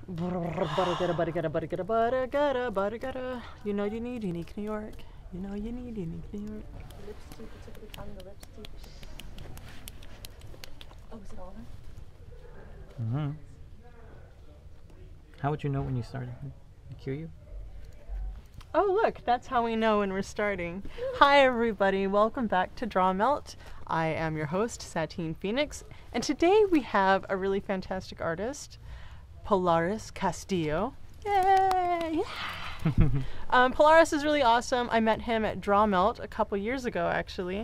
You know you need unique New York. You know you need unique New York. Lipstick, the tip of the tongue, the lipstick. Oh, is it all done? How would you know when you started? Cue you? Oh, look, that's how we know when we're starting. Hi, everybody. Welcome back to DrawMelt. I am your host, Satine Phoenix, and today we have a really fantastic artist, Polaris Castillo. Yay! Polaris is really awesome. I met him at DrawMelt a couple years ago, actually.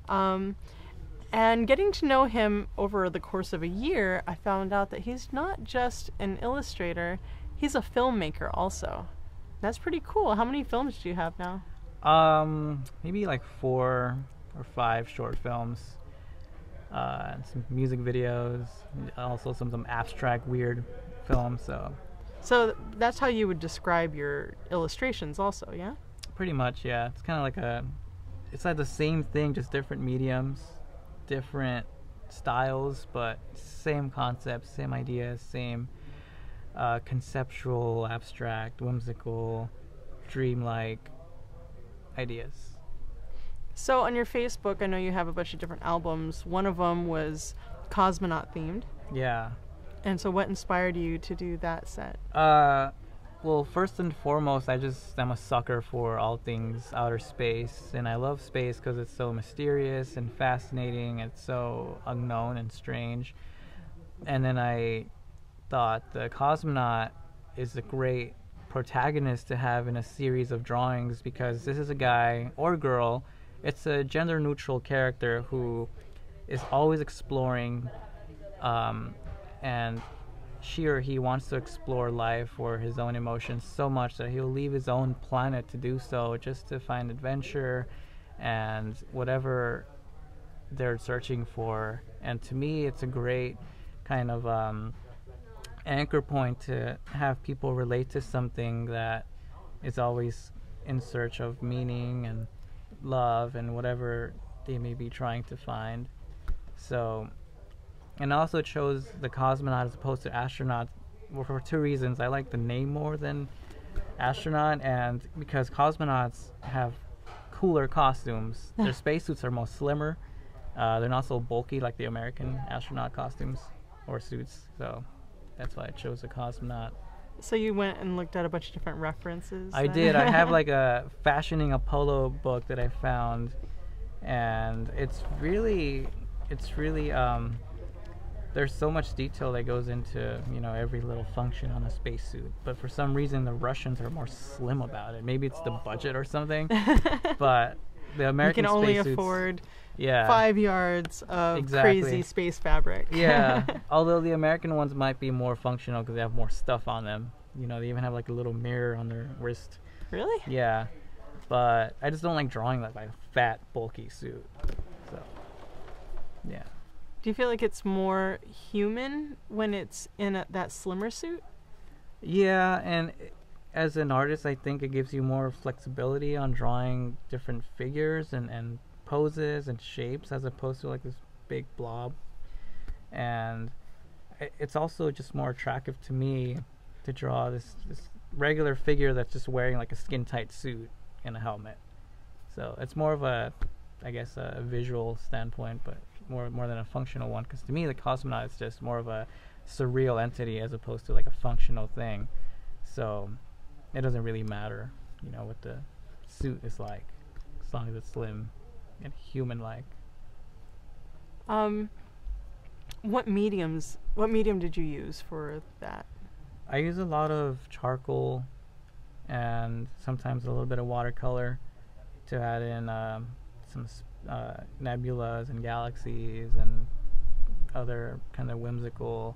And getting to know him over the course of a year, I found out that he's not just an illustrator, he's a filmmaker also. That's pretty cool. How many films do you have now? Maybe like 4 or 5 short films, and some music videos, and also some abstract weird films. So that's how you would describe your illustrations also, yeah? Pretty much, yeah. It's kind of like it's like the same thing, just different mediums, different styles, but same concepts, same ideas, same conceptual, abstract, whimsical, dreamlike ideas. So on your Facebook, I know you have a bunch of different albums. One of them was cosmonaut themed. Yeah. And so what inspired you to do that set? Well, first and foremost, I'm a sucker for all things outer space, and I love space because it's so mysterious and fascinating. It's so unknown and strange. And then I thought the cosmonaut is a great protagonist to have in a series of drawings, because this is a guy or girl. It's a gender-neutral character who is always exploring, and she or he wants to explore life or his own emotions so much that he'll leave his own planet to do so, just to find adventure and whatever they're searching for. And to me, it's a great kind of anchor point to have people relate to something that is always in search of meaning and love and whatever they may be trying to find. So, and I also chose the cosmonaut as opposed to astronaut for 2 reasons. I like the name more than astronaut, and because cosmonauts have cooler costumes. Their spacesuits are most slimmer. They're not so bulky like the American astronaut costumes or suits. So that's why I chose a cosmonaut. So you went and looked at a bunch of different references? I did. I have like a Fashioning Apollo book that I found, and it's really there's so much detail that goes into, every little function on a spacesuit. But for some reason, the Russians are more slim about it. Maybe it's the budget or something. But the American you can only spacesuits, afford 5 5 yards of crazy space fabric. Yeah. Although the American ones might be more functional because they have more stuff on them. They even have like a little mirror on their wrist. Really? Yeah. But I just don't like drawing like a fat, bulky suit. So, yeah. Do you feel like it's more human when it's in that slimmer suit? Yeah, and as an artist, I think it gives you more flexibility on drawing different figures and poses and shapes as opposed to like this big blob. And it's also just more attractive to me to draw this regular figure that's just wearing like a skin-tight suit and a helmet. So it's more of a visual standpoint, but more than a functional one, because to me the cosmonaut is just more of a surreal entity as opposed to like a functional thing. So it doesn't really matter, what the suit is like, as long as it's slim and human-like. What medium did you use for that? I use a lot of charcoal and sometimes a little bit of watercolor to add in some nebulas and galaxies and other kind of whimsical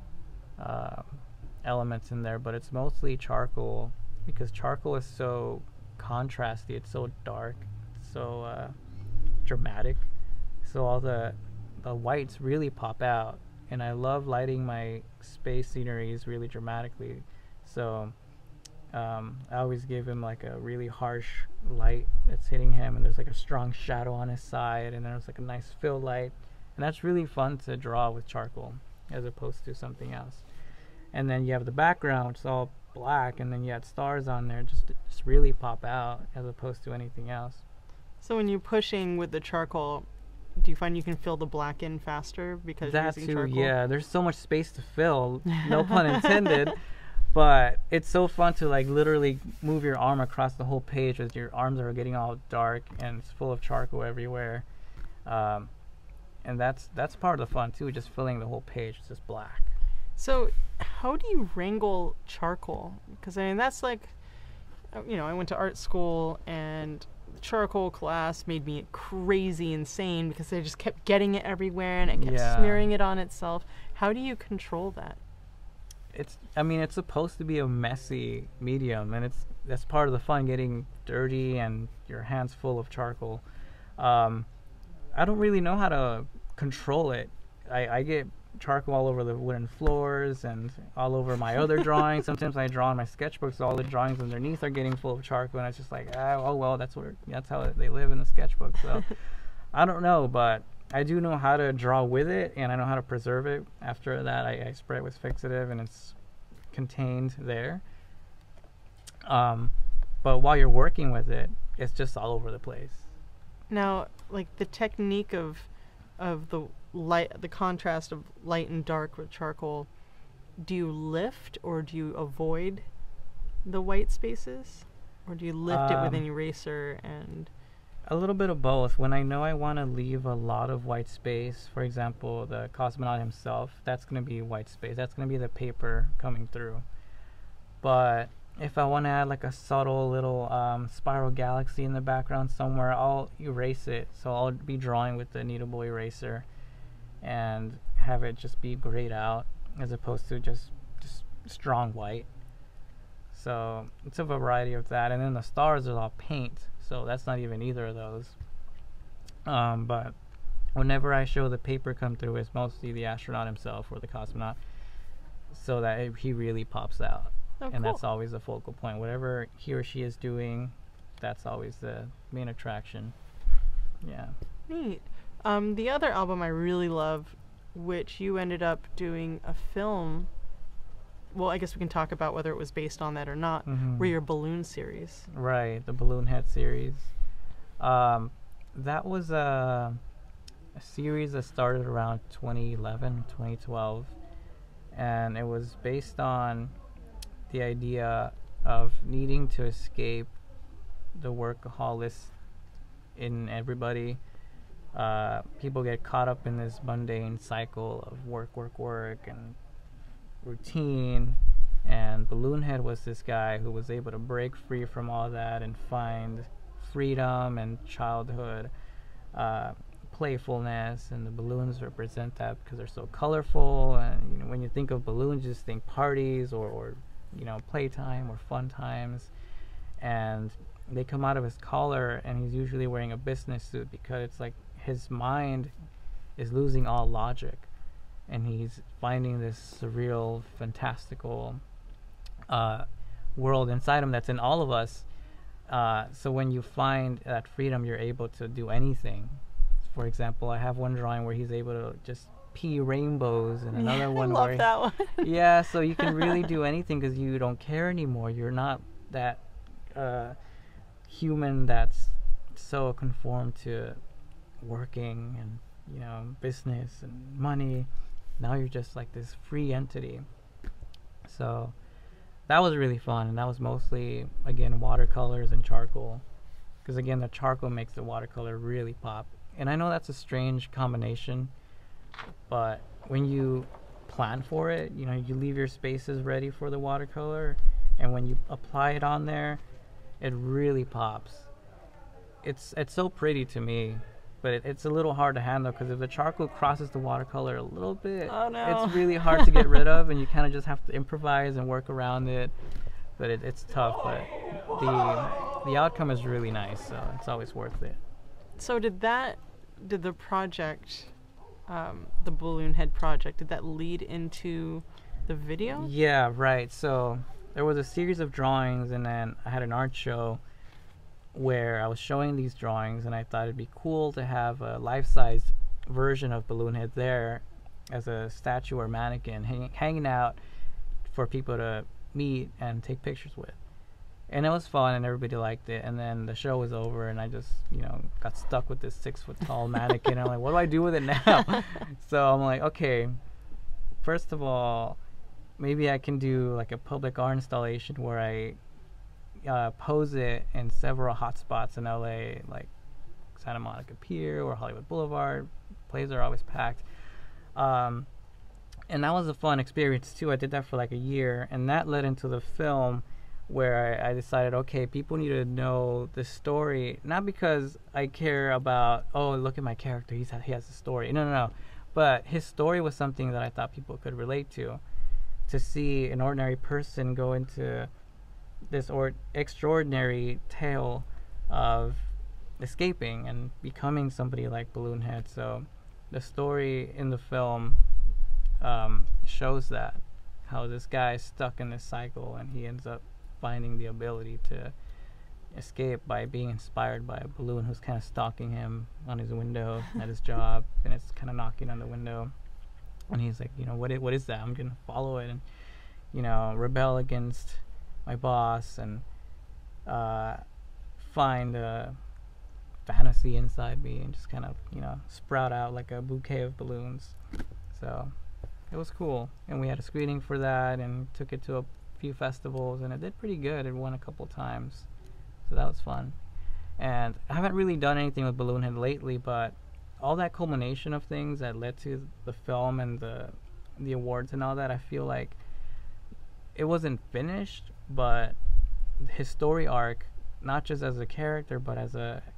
elements in there. But it's mostly charcoal, because charcoal is so contrasty. It's so dark, so dramatic. So all the whites really pop out, and I love lighting my space sceneries really dramatically. So I always give him like a really harsh light that's hitting him, and there's like a strong shadow on his side, and then there's like a nice fill light, and that's really fun to draw with charcoal as opposed to something else. and then you have the background, it's all black, and then you had stars on there, just really pop out as opposed to anything else. So when you're pushing with the charcoal, do you find you can fill the black in faster because you're That using too, charcoal? yeah. There's so much space to fill, no pun intended. But it's so fun to like literally move your arm across the whole page as your arms are getting all dark and it's full of charcoal everywhere. And that's part of the fun too, just filling the whole page. It's just black. So how do you wrangle charcoal? Because I mean, that's like, you know, I went to art school and charcoal class made me crazy insane because I just kept getting it everywhere and it kept smearing it on itself. How do you control that? I mean, it's supposed to be a messy medium, and that's part of the fun, getting dirty and your hands full of charcoal. I don't really know how to control it. I get charcoal all over the wooden floors and all over my other drawings. Sometimes I draw on my sketchbooks, so all the drawings underneath are getting full of charcoal, and it's just like, oh well, that's how they live in the sketchbook. So I don't know, but I do know how to draw with it, and I know how to preserve it. After that, I spray it with fixative, and it's contained there. But while you're working with it, it's just all over the place. Now, like the technique of the light, the contrast of light and dark with charcoal, do you lift or do you avoid the white spaces, or do you lift it with an eraser? And a little bit of both. When I know I want to leave a lot of white space, for example, the cosmonaut himself, that's going to be white space. That's going to be the paper coming through. But if I want to add like a subtle little spiral galaxy in the background somewhere, I'll erase it. So I'll be drawing with the kneadable eraser and have it just be grayed out as opposed to just strong white. So it's a variety of that. And then the stars are all paint, so that's not even either of those. But whenever I show the paper come through, it's mostly the astronaut himself or the cosmonaut, so that he really pops out. And cool. That's always the focal point. Whatever he or she is doing, that's always the main attraction. Yeah. Neat. The other album I really love, which you ended up doing a film, well, I guess we can talk about whether it was based on that or not, were your balloon series. Right, the Balloon Head series. That was a series that started around 2011, 2012, and it was based on the idea of needing to escape the workaholics in everybody. People get caught up in this mundane cycle of work and routine, and Balloon Head was this guy who was able to break free from all that and find freedom and childhood playfulness, and the balloons represent that because they're so colorful. And you know, when you think of balloons, you just think parties or you know, playtime or fun times. And they come out of his collar, and he's usually wearing a business suit because it's like his mind is losing all logic, and he's finding this surreal, fantastical world inside him that's in all of us. So when you find that freedom, you're able to do anything. For example, I have one drawing where he's able to just pee rainbows, and another one I love where that one. yeah, so you can really do anything because you don't care anymore. You're not that human that's so conformed to working and, you know, business and money. Now you're just like this free entity. So that was really fun, and that was mostly, again, watercolors and charcoal, because again, the charcoal makes the watercolor really pop. And I know that's a strange combination, but when you plan for it, you know, you leave your spaces ready for the watercolor, and when you apply it on there, it really pops. It's so pretty to me, but it's a little hard to handle because if the charcoal crosses the watercolor a little bit, oh, no. it's really hard to get rid of, and you kind of just have to improvise and work around it. But it's tough, but the outcome is really nice, so it's always worth it. So did the project, the Balloon Head project, did that lead into the video? Yeah, right. So there was a series of drawings, and then I had an art show where I was showing these drawings, and I thought it'd be cool to have a life-size version of Balloon Head there as a statue or mannequin hanging out, for people to meet and take pictures with. And it was fun, and everybody liked it. And then the show was over, and I just, got stuck with this 6-foot-tall mannequin. I'm like, what do I do with it now? So I'm like, okay, first of all, maybe I can do like a public art installation where I pose it in several hotspots in LA, like Santa Monica Pier or Hollywood Boulevard. Places are always packed. And that was a fun experience too. I did that for like a year, and that led into the film, where I decided, okay, people need to know the story, not because I care about, oh, look at my character, he has a story. No. But his story was something that I thought people could relate to see an ordinary person go into this extraordinary tale of escaping and becoming somebody like Balloonhead. So the story in the film shows that, how this guy is stuck in this cycle, and he ends up finding the ability to escape by being inspired by a balloon who's kind of stalking him on his window at his job, and it's kind of knocking on the window, and he's like, what is that? I'm gonna follow it and rebel against my boss and find a fantasy inside me and just kind of sprout out like a bouquet of balloons. So it was cool, and we had a screening for that and took it to a few festivals, and it did pretty good. It won a couple times, so that was fun. And I haven't really done anything with Balloonhead lately, but all that culmination of things that led to the film and the awards and all that, I feel like it wasn't finished, but his story arc, not just as a character, but as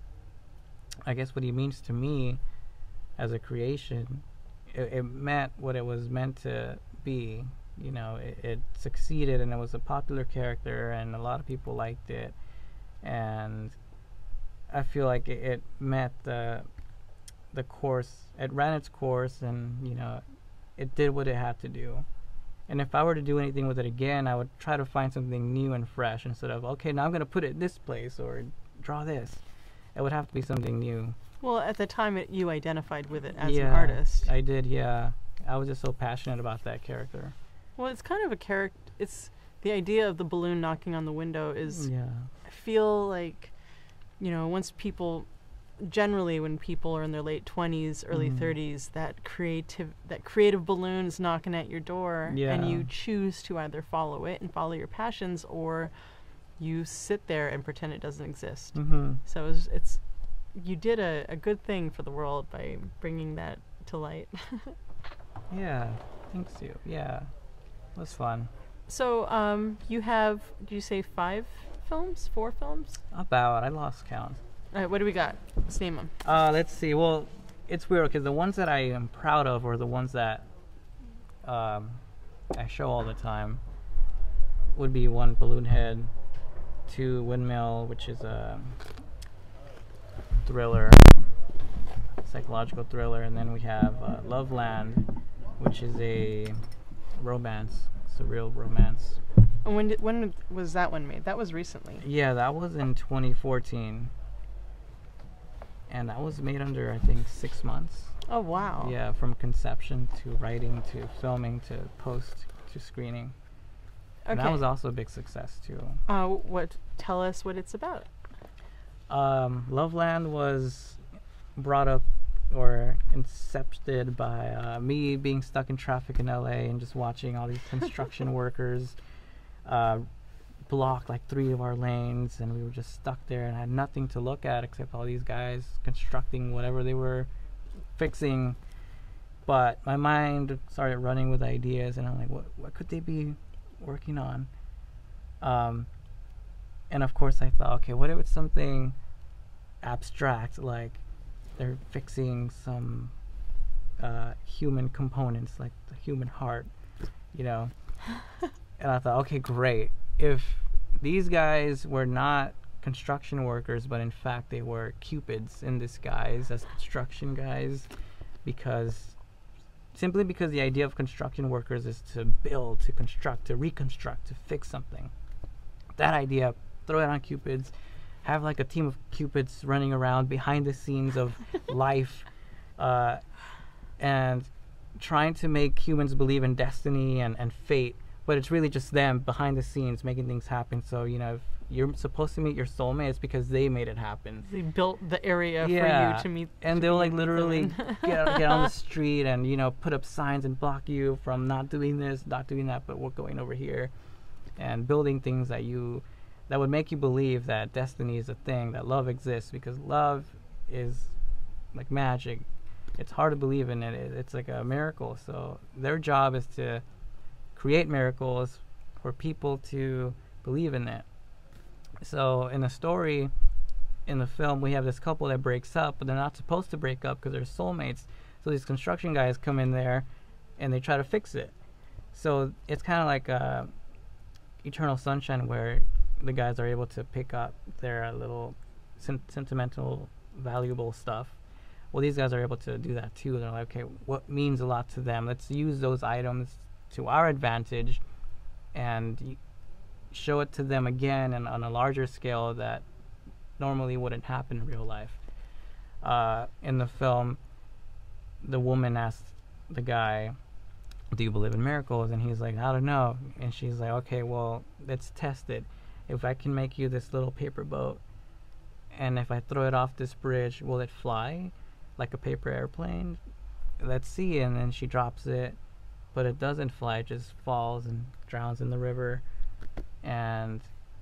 I guess what he means to me as a creation, it meant what it was meant to be. It succeeded, and it was a popular character, and a lot of people liked it, and I feel like it met the course. It ran its course, and it did what it had to do. And if I were to do anything with it again, I would try to find something new and fresh, instead of, okay, now I'm going to put it in this place or draw this. It would have to be something new. Well, at the time, you identified with it as an artist. I did, yeah. I was just so passionate about that character. Well, it's kind of a character. It's the idea of the balloon knocking on the window is. Yeah. I feel like, once people, generally when people are in their late 20s, early 30s, that creative balloon is knocking at your door, and you choose to either follow it and follow your passions, or you sit there and pretend it doesn't exist. So it's you did a good thing for the world by bringing that to light. Yeah, thanks you. Yeah. It was fun. So, you have, did you say 4 films? About, I lost count. All right, what do we got? Let's name them. Let's see. Well, it's weird because the ones that I am proud of are the ones that I show all the time. Would be 1, Balloonhead, 2, Windmill, which is a thriller, psychological thriller, and then we have Loveland, which is a romance, surreal romance. And when was that one made? That was recently. Yeah, that was in 2014. And that was made under, I think, 6 months. Oh, wow. Yeah, from conception to writing to filming to post to screening. Okay. And that was also a big success, too. Tell us what it's about. Loveland was brought up or incepted by me being stuck in traffic in LA and just watching all these construction workers block like 3 of our lanes, and we were just stuck there and had nothing to look at except all these guys constructing whatever they were fixing. But my mind started running with ideas, and I'm like, what could they be working on? And of course I thought, okay, what if it's something abstract, like they're fixing some human components, like the human heart, And I thought, okay, great. If these guys were not construction workers, but in fact they were cupids in disguise as construction guys, simply because the idea of construction workers is to build, to construct, to reconstruct, to fix something. That idea, throw it on cupids, have like a team of cupids running around behind the scenes of life, and trying to make humans believe in destiny and fate but it's really just them behind the scenes making things happen. So, you know, if you're supposed to meet your soulmate, it's because they made it happen. They built the area for you to meet. And to they'll like meet literally them get on the street and, you know, put up signs and block you from not doing this, not doing that, but we're going over here, and building things that would make you believe that destiny is a thing, that love exists, because love is like magic. It's hard to believe in it. It's like a miracle. So their job is to create miracles for people to believe in it. So in the story, in the film, we have this couple that breaks up, but they're not supposed to break up because they're soulmates. So these construction guys come in there and they try to fix it. So it's kind of like Eternal Sunshine, where the guys are able to pick up their little sentimental, valuable stuff. Well, these guys are able to do that too. They're like, okay, what means a lot to them? Let's use those items to our advantage and show it to them again and on a larger scale that normally wouldn't happen in real life. In the film, the woman asks the guy, do you believe in miracles? And he's like, I don't know. And she's like, okay, well, let's test it. If I can make you this little paper boat, and if I throw it off this bridge, will it fly like a paper airplane? Let's see. And then she drops it, but it doesn't fly. It just falls and drowns in the river. And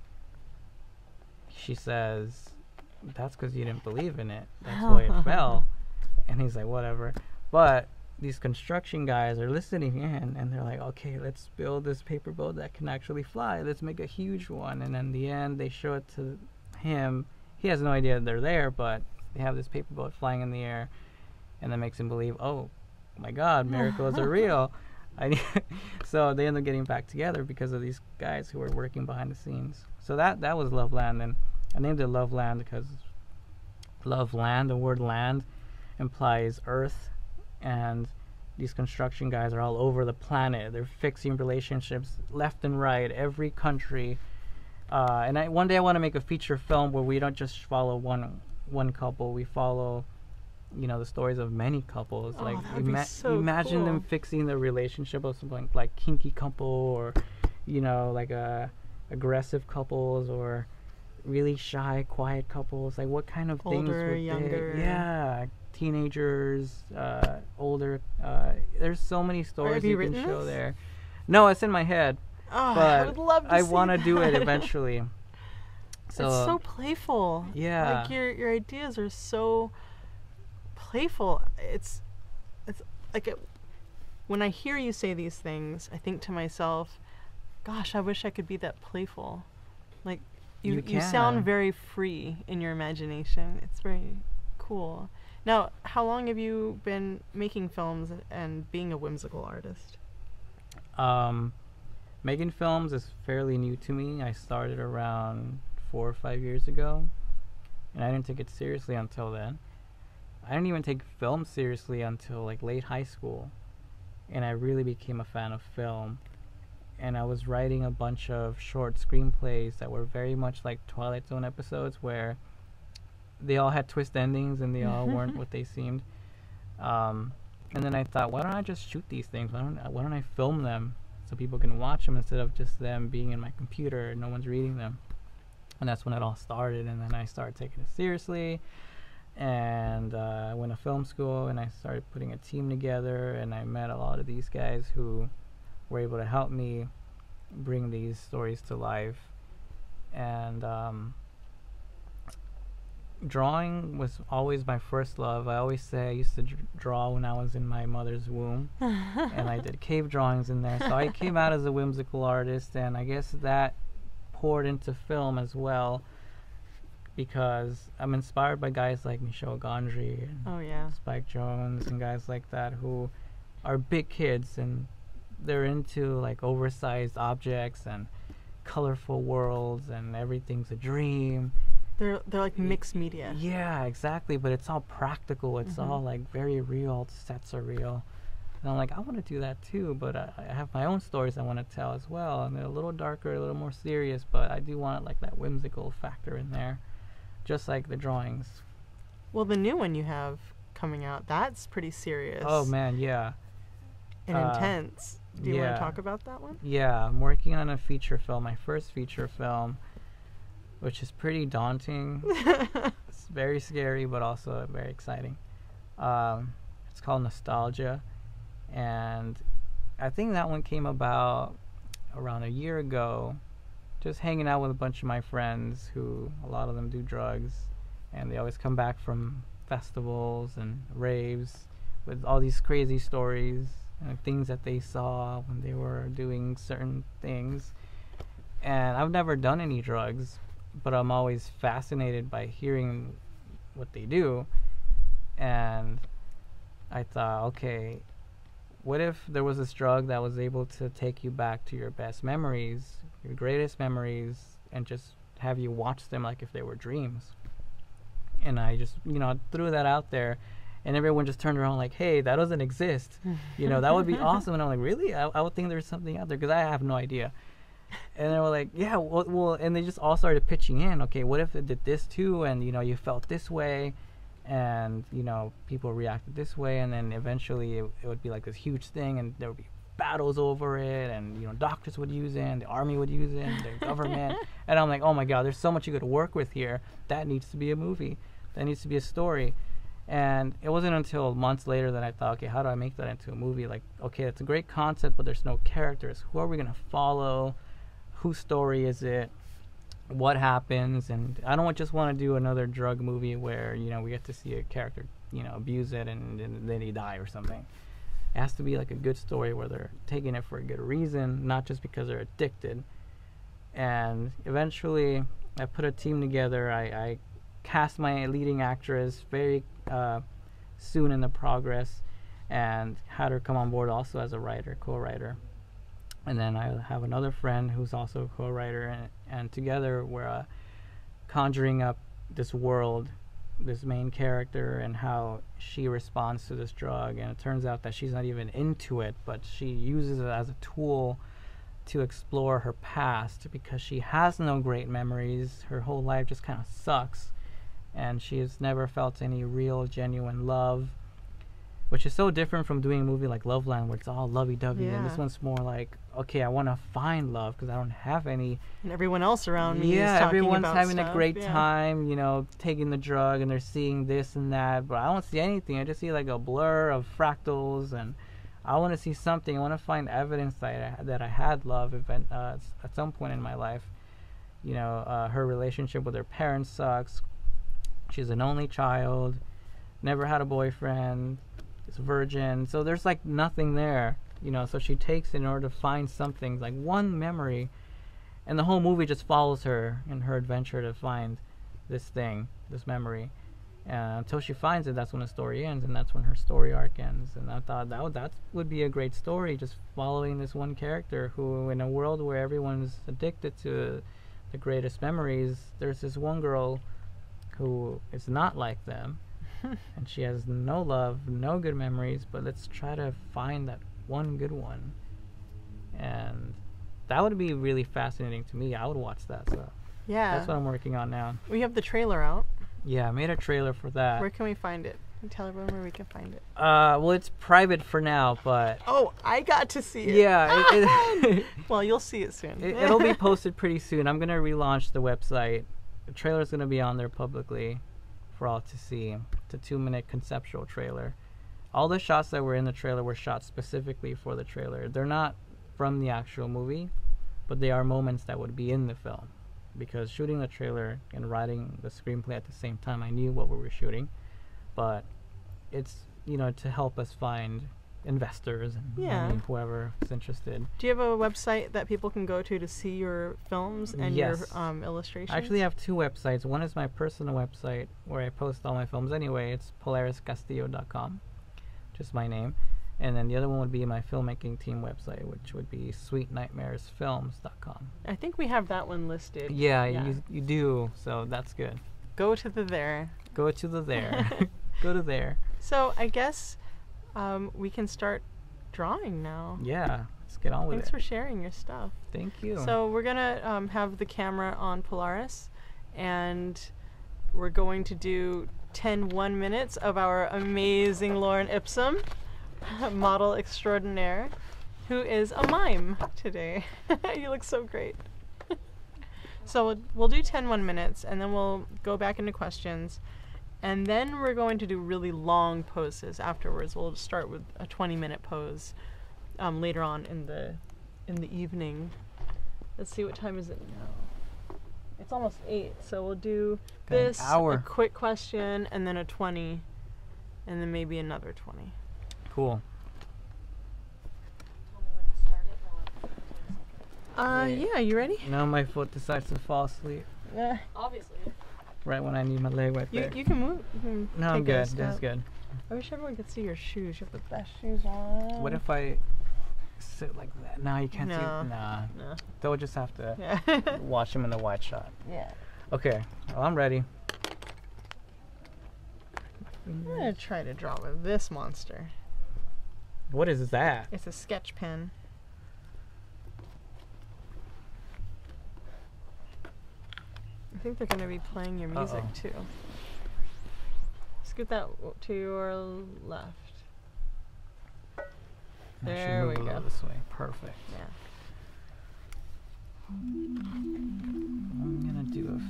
she says, that's because you didn't believe in it. That's why it fell. And he's like, whatever. But these construction guys are listening in, and they're like, okay, let's build this paper boat that can actually fly. Let's make a huge one. And in the end, they show it to him. He has no idea they're there, but they have this paper boat flying in the air, and that makes him believe, oh my God, miracles are real. So they end up getting back together because of these guys who were working behind the scenes. So that was Loveland, and I named it Loveland because Loveland, the word land, implies earth, and these construction guys are all over the planet. They're fixing relationships left and right, every country. And one day I want to make a feature film where we don't just follow one couple. We follow, you know, the stories of many couples. Oh, like that would be so imagine cool. them fixing the relationship of something like kinky couple, or, you know, like aggressive couples, or really shy, quiet couples. Like what kind of things Older, would younger. yeah, teenagers, older. There's so many stories have you can written show this? there. No, it's in my head, Oh, but I would love to I see want to do it that. eventually. So it's so playful. yeah. Like your ideas are so playful. It's like when I hear you say these things, I think to myself, gosh, I wish I could be that playful. Like you sound can. very free in your imagination. It's very cool. Now, how long have you been making films and being a whimsical artist? Making films is fairly new to me. I started around 4 or 5 years ago, and I didn't take it seriously until then. I didn't even take film seriously until like late high school, and I really became a fan of film. And I was writing a bunch of short screenplays that were very much like Twilight Zone episodes, where they all had twist endings and they all weren't what they seemed. And then I thought, why don't I just shoot these things? Why don't I film them so people can watch them instead of just them being in my computer and no one's reading them? And that's when it all started. And then I started taking it seriously, and I went to film school, and I started putting a team together, and I met a lot of these guys who were able to help me bring these stories to life. And drawing was always my first love. I always say I used to draw when I was in my mother's womb, and I did cave drawings in there. So I came out as a whimsical artist, and I guess that poured into film as well, because I'm inspired by guys like Michel Gondry and Oh yeah. Spike Jones and guys like that who are big kids, and they're into like oversized objects and colorful worlds, and everything's a dream. They're like mixed media. Yeah, exactly. But it's all practical. It's all like very real. Sets are real. And I'm like, I want to do that too, but I have my own stories I want to tell as well. And they're a little darker, a little more serious, but I do want like that whimsical factor in there, just like the drawings. Well, the new one you have coming out, that's pretty serious. Oh man, yeah. And intense. Do you want Yeah. to talk about that one? Yeah, I'm working on a feature film, my first feature film, which is pretty daunting. It's very scary, but also very exciting. It's called Nostalgia, and I think that one came about around a year ago, just hanging out with a bunch of my friends who, a lot of them do drugs, and they always come back from festivals and raves with all these crazy stories and things that they saw when they were doing certain things. And I've never done any drugs, but I'm always fascinated by hearing what they do. And I thought, okay, what if there was this drug that was able to take you back to your best memories, your greatest memories, and just have you watch them like if they were dreams? And I just, threw that out there, and everyone just turned around like, hey, that doesn't exist. That would be awesome. And I'm like, really? I would think there's something out there, because I have no idea. And they were like, yeah, well, and they just all started pitching in, okay, what if it did this too, and, you felt this way, and, people reacted this way, and then eventually it would be like this huge thing, and there would be battles over it, and, doctors would use it, and the army would use it, and the government. And I'm like, oh my God, there's so much you could work with here. That needs to be a movie. That needs to be a story. And it wasn't until months later that I thought, okay, how do I make that into a movie? Like, okay, it's a great concept, but there's no characters. Who are we going to follow? Whose story is it? What happens? And I don't just want to do another drug movie where, we get to see a character, abuse it and then they die or something. It has to be like a good story where they're taking it for a good reason, not just because they're addicted. And eventually I put a team together. I cast my leading actress very soon in the progress, and had her come on board also as a writer, co-writer. And then I have another friend who's also a co-writer, and together we're conjuring up this world, this main character, and how she responds to this drug. And it turns out that she's not even into it, but she uses it as a tool to explore her past, because she has no great memories. Her whole life just kind of sucks, and she has never felt any real, genuine love, which is so different from doing a movie like Loveland, where it's all lovey-dovey. And this one's more like, okay, I want to find love because I don't have any. And everyone else around me is talking everyone's about having stuff. a great time, taking the drug, and they're seeing this and that, but I don't see anything. I just see like a blur of fractals, and I want to see something. I want to find evidence that I had love at some point in my life. Her relationship with her parents sucks. She's an only child, never had a boyfriend, is a virgin, so there's like nothing there, so she takes it in order to find something, like one memory, and the whole movie just follows her in her adventure to find this memory, and until she finds it, that's when the story ends, and that's when her story arc ends. And I thought that would be a great story, just following this one character who, in a world where everyone's addicted to the greatest memories, there's this one girl who is not like them, and she has no love, no good memories, but let's try to find that one good one. And that would be really fascinating to me. I would watch that, so that's what I'm working on now. We have the trailer out. Yeah, I made a trailer for that. Where can we find it? Tell everyone where we can find it. Well, it's private for now, but oh, I got to see it. Yeah. Well, you'll see it soon. It'll be posted pretty soon. I'm gonna relaunch the website. The trailer's going to be on there publicly for all to see. It's a 2-minute conceptual trailer. All the shots that were in the trailer were shot specifically for the trailer. They're not from the actual movie, but they are moments that would be in the film. Because shooting the trailer and writing the screenplay at the same time, I knew what we were shooting. But it's, to help us find investors and whoever is interested. Do you have a website that people can go to see your films and your illustrations? I actually have 2 websites. One is my personal website where I post all my films anyway. It's PolarisCastillo.com, just my name. And then the other one would be my filmmaking team website, which would be SweetNightmaresFilms.com. I think we have that one listed. Yeah. You do, so that's good. Go to the there. Go to the there. Go to there. So I guess we can start drawing now. Yeah, let's get on with it. Thanks for sharing your stuff. Thank you. So we're going to have the camera on Polaris, and we're going to do 1 minutes of our amazing Lauren Ipsum, model extraordinaire. who is a mime today. You look so great. So we'll do 10 1-minutes, and then we'll go back into questions, and then we're going to do really long poses afterwards. We'll start with a 20-minute pose later on in the evening. Let's see, what time is it now? It's almost 8, so we'll do Got an this, hour. a quick question, and then a 20, and then maybe another 20. Cool. Tell me when to start it. Well, Yeah. Yeah, you ready? Now my foot decides to fall asleep Yeah. obviously. right when I need my leg right there. You can move. You can No, I'm take a good. step. That's good. I wish everyone could see your shoes. You have the best shoes on. What if I sit like that? No, you can't No. see. Nah. No. They'll just have to Yeah. watch him in the wide shot. Yeah. Okay. Well, I'm ready. I'm gonna try to draw with this monster. What is that? It's a sketch pen. I think they're gonna be playing your music Uh-oh. too. Scoot that to your left. I should There move we a little go. This way. Perfect. Yeah. I'm gonna do a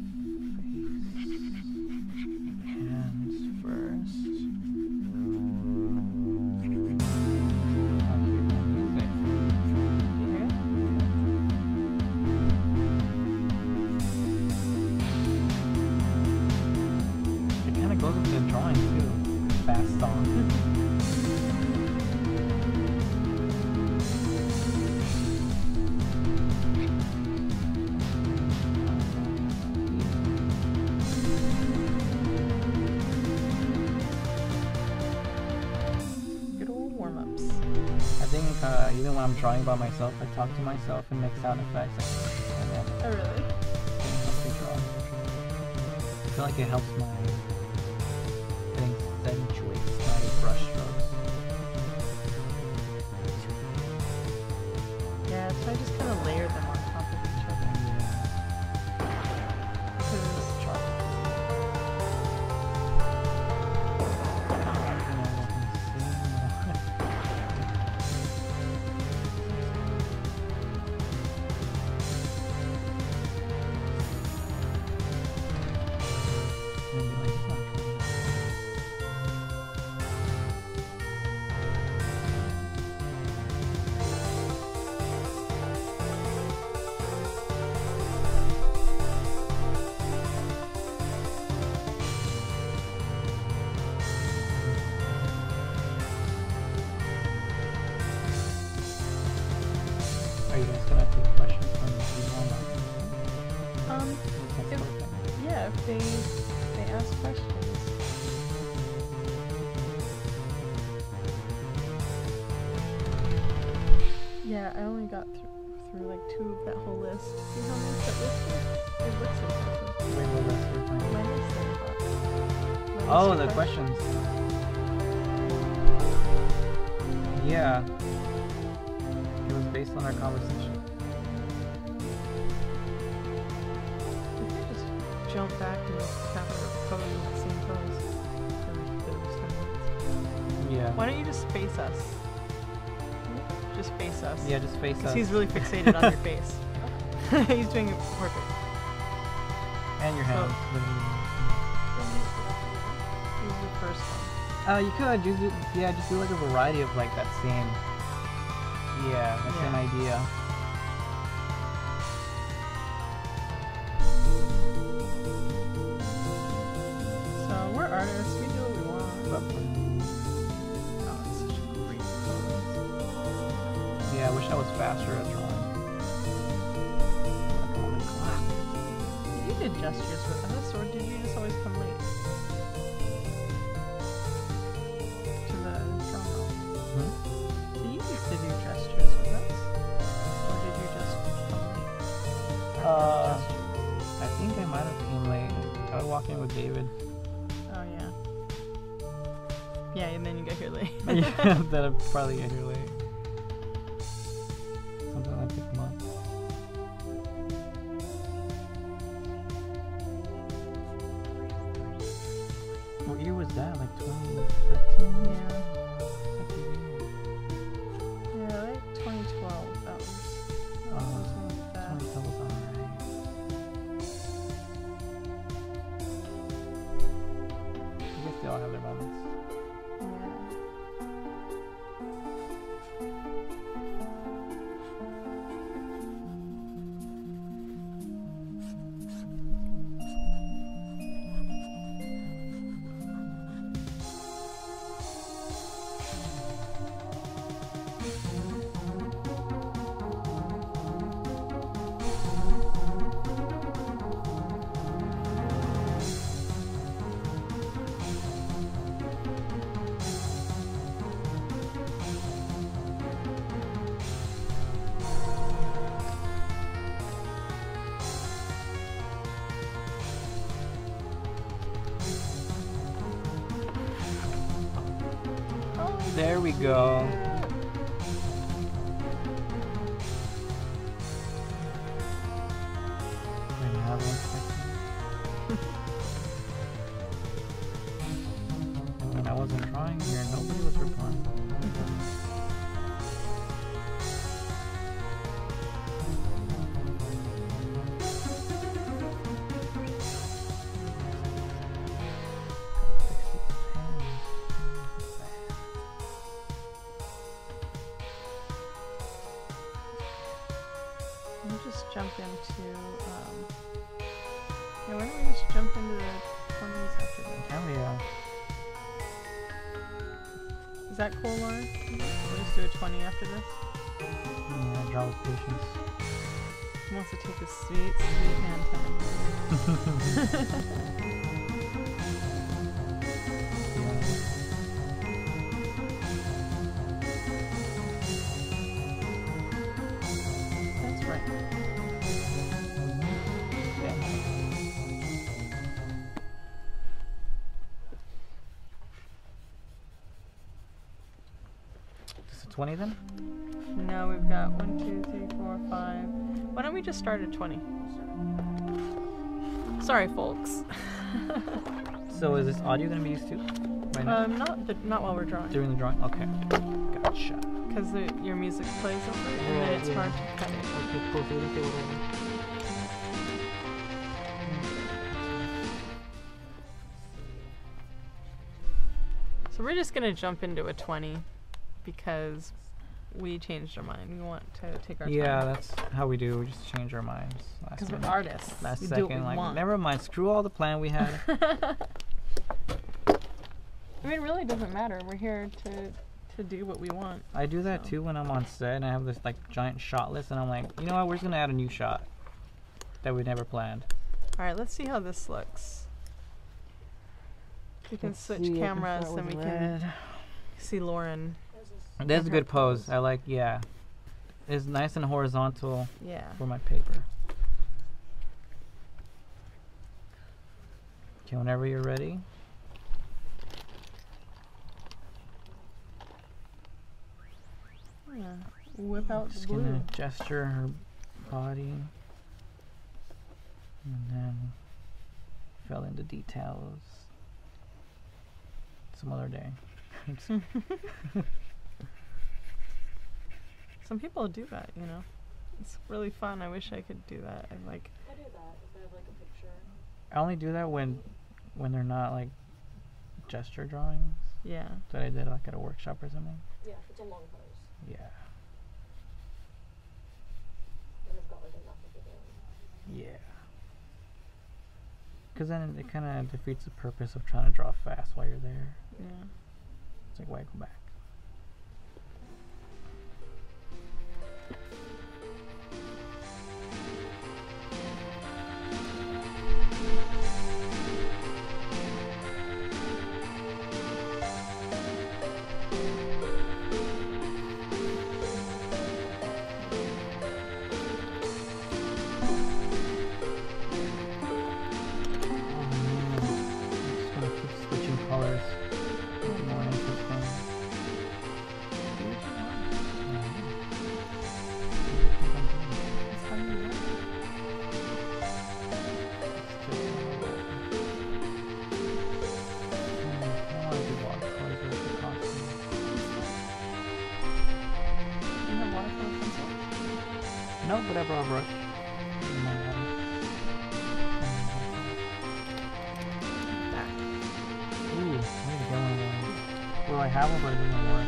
face. Hands first. You hear it? It kind of goes with the drawing too. Fast song. Good old warm-ups. I think even when I'm drawing by myself, I talk to myself and make sound effects. And then Oh really? it helps me draw. I feel like it helps it accentuates my brush strokes. Yeah, so I just kind of layered them on top of each other. Because it's chalk. Are you guys gonna take questions from the people? Yeah, if they ask questions. Yeah, I only got through like 2 of that whole list. See how nice that list is? It looks impressive. Wait, what else are you finding? My list I bought. My Oh, list the of questions. Yeah. It was based on our conversation. We could just jump back and have her pose the same pose for those 10 minutes. Yeah. Why don't you just face us? Just face us. Yeah, just face Because us. he's really fixated on your face. He's doing it perfect. And your hands. This is the first one. You could just do like a variety of like that same. Yeah, that same idea. So we're artists. We do what we want. Oh, it's such a great pose. Yeah, I wish I was faster at drawing. Like on the clock. You did gestures with us, or did you just always come late to the DrawMelt? Hmm? So you used to do gestures with us, or did you just come late? After I think I might have came late. I would walk in with David. oh yeah. Yeah, and then you got here late. Yeah, then I'd probably get here late. Something like 6 months. What year was that? Like 2013? Yeah. Like a year. Yeah, There we go. I have 1 second. When I wasn't drawing here, nobody was replying. We'll just jump into, yeah, why don't we just jump into the 20s after this? Hell yeah. Is that cool, Lauren? We'll just do a 20 after this. Yeah, draw with patience. He wants to take his sweet, sweet hand time. That's right. Is it 20 then? Now we've got 1, 2, 3, 4, 5. Why don't we just start at 20? Sorry, folks. So is this audio gonna be used too? Right now? Not while we're drawing. During the drawing? Okay. Gotcha. Because your music plays over it, and then it's hard to cut it. Okay, cool. So we can say whatever. So we're just gonna jump into a 20 because we changed our mind. We want to take our Yeah, time. that's how we do. We just change our minds. Because we're minute. artists. Last we second, do what we like, want. never mind. Screw all the plan we had. I mean, it really doesn't matter. We're here to do what we want. I do that So. too when I'm on set and I have this like giant shot list and I'm like, you know what? We're just gonna add a new shot that we never planned. All right, let's see how this looks. We can Let's switch see, I can cameras start and we with can red. see Lauren. That's a good pose. I like. Yeah, it's nice and horizontal Yeah. for my paper. Okay, whenever you're ready. Yeah. Whip out the Just blue. gonna gesture her body, and then fill in the details some other day. Some people do that, you know. It's really fun. I wish I could do that. I like. I do that if I have like a picture. I only do that when they're not like gesture drawings Yeah. that I did like at a workshop or something. Yeah, it's a long pose. Yeah. And I've got like enough of it in. Yeah. Because then it kind of defeats the purpose of trying to draw fast while you're there. Yeah. It's like, why go back? Just gonna keep switching colors. Make it more interesting. That's how you work. You have watercolor pencil? No, whatever, I'll brush. That. Ooh, I need to get one of those. Well, I have one, but it doesn't work.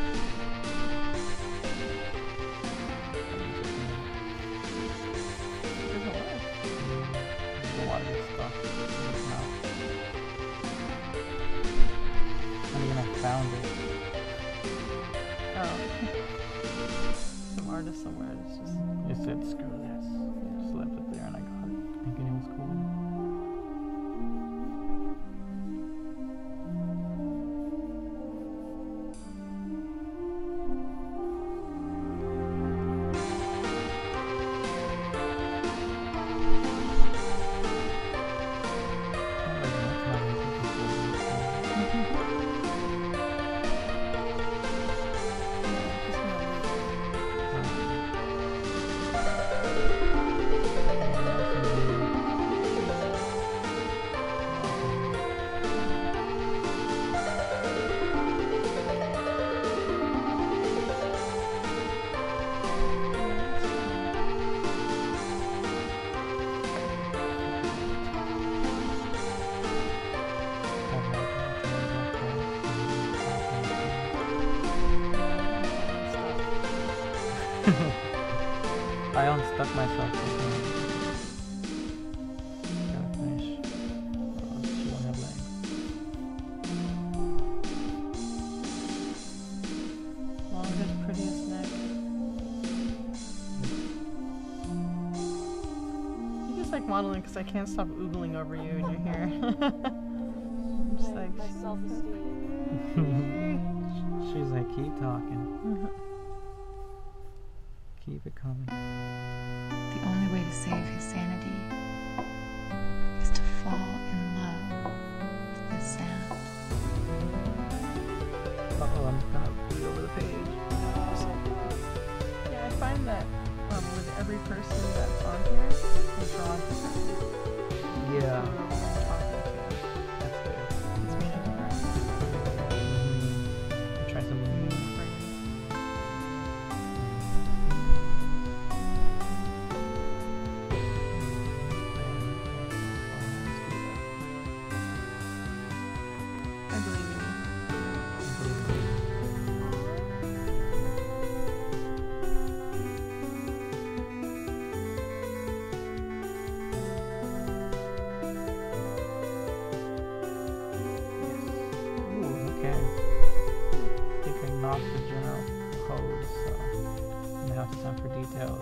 Doesn't work. There's a lot of good stuff in this mouth. I mean, I found it. Oh. Some artist somewhere. It's just. It said, screw this. Just left it there and I got it. Thinking it was cool. stuck myself with him. Gotta finish. Or else she won't have legs. Longest, prettiest neck. You just like modeling because I can't stop oogling over you and your hair. I'm just like. My self-esteem. She's like, keep talking. Keep it coming. The only way to save his sanity is to fall in love with this sound. Uh-oh, I'm gonna read over the page. Yeah, I find that with every person that's on here, I draw differently. Yeah. That's That's good. It's made it different. Try something new. I believe in you. Ooh, okay. I think I knocked the general pose, so now it's time for details.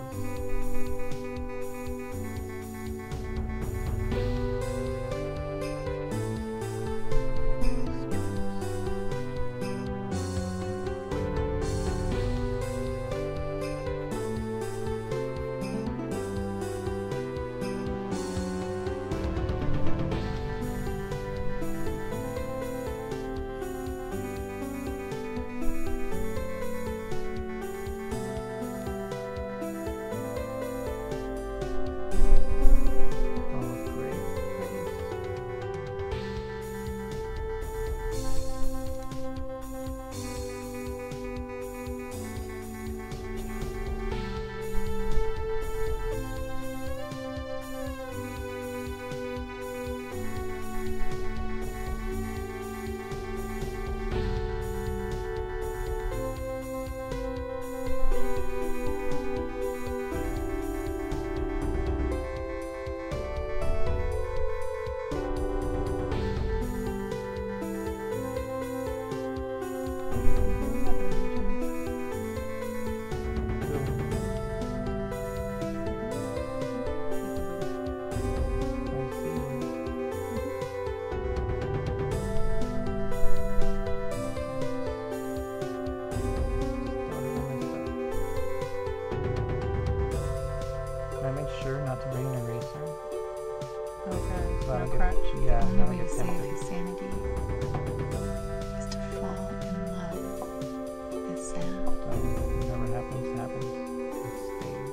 Sure not to bring an eraser. Okay. So I No don't get, crutch. yeah, The I only don't way to get save tempted. his sanity is to fall in love with this sound. So whatever happens, happens. It stays.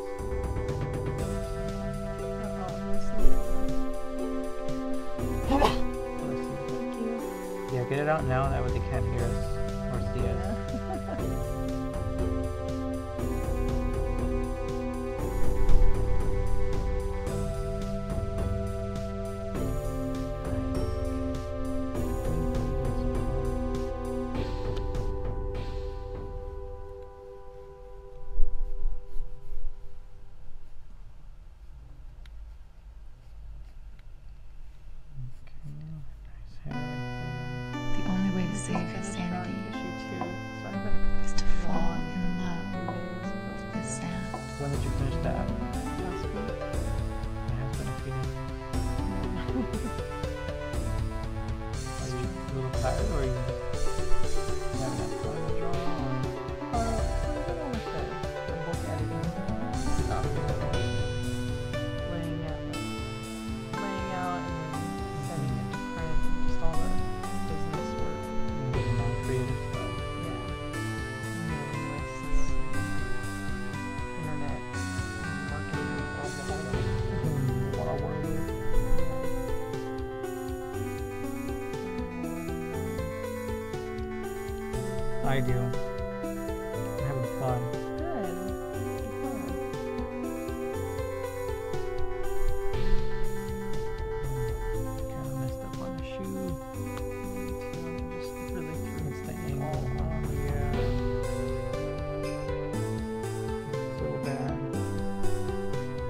Bless you. Thank you. Yeah, get it out now, that way they can't hear us or see us. The only way to save his sanity Issue 2. Sorry, is to fall in love with this sound. When did you finish that? but last week. It has been a few days. Are you a little tired, or are you having that fun to draw? Or? So I'm done with the book editing stuff. Laying out and then sending it to print. Just all the business work. Non-creative stuff. Yeah. Mailing lists, internet, marketing, all the What I want to do. I do. I'm having fun. Good. Kind of messed up on the shoe. Just really threw It's the it angle. all off. Yeah. So bad.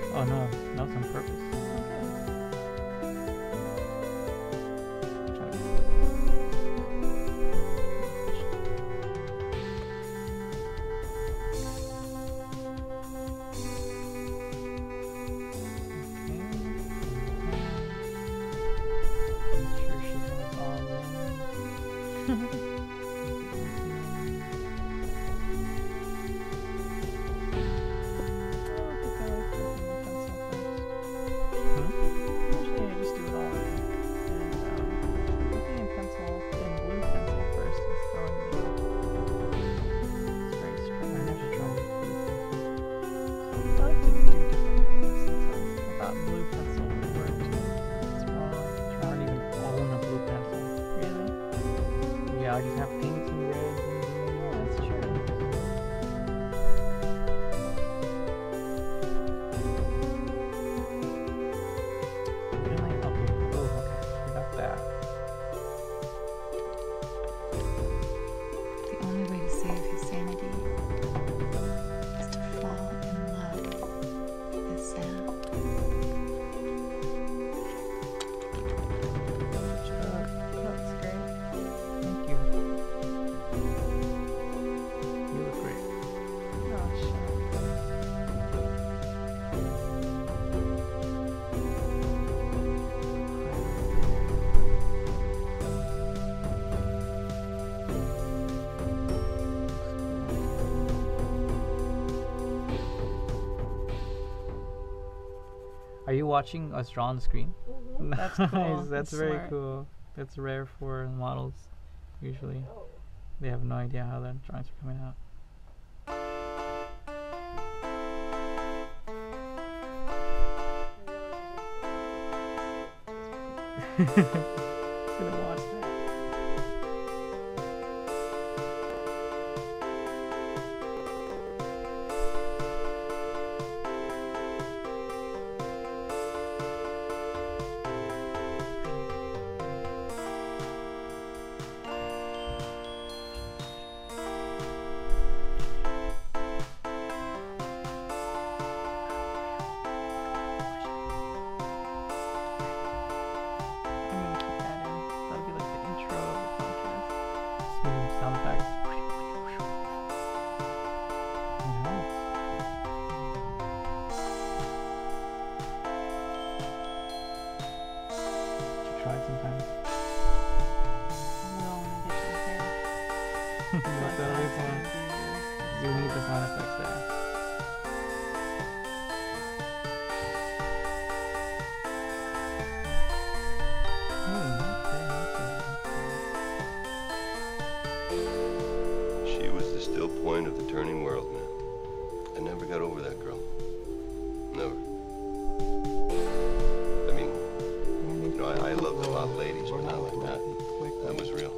Oh no, that was on purpose. I just have pinks and reds and Yeah, that's true. really okay. Oh, okay. We got that. The only way to save his sanity is to fall in love with sound. Good job. That's great. Thank you. You look great. Oh, shit. Are you watching us draw on the screen? Mm-hmm. That's cool. Nice. That's That's very smart. cool. That's rare for models. Usually, Oh. they have no idea how their drawings are coming out. Just gonna watch that. I'm gonna keep that in. That'll be like the intro of the podcast. Smooth sound effects. Nice. Should try it sometime. I will when I get your hair. That's But always that's fun. gonna be You need the sound effects there. She was the still point of the turning world, man. I never got over that girl. Never. I mean, you know, I loved a lot of ladies, but not like that. That was real.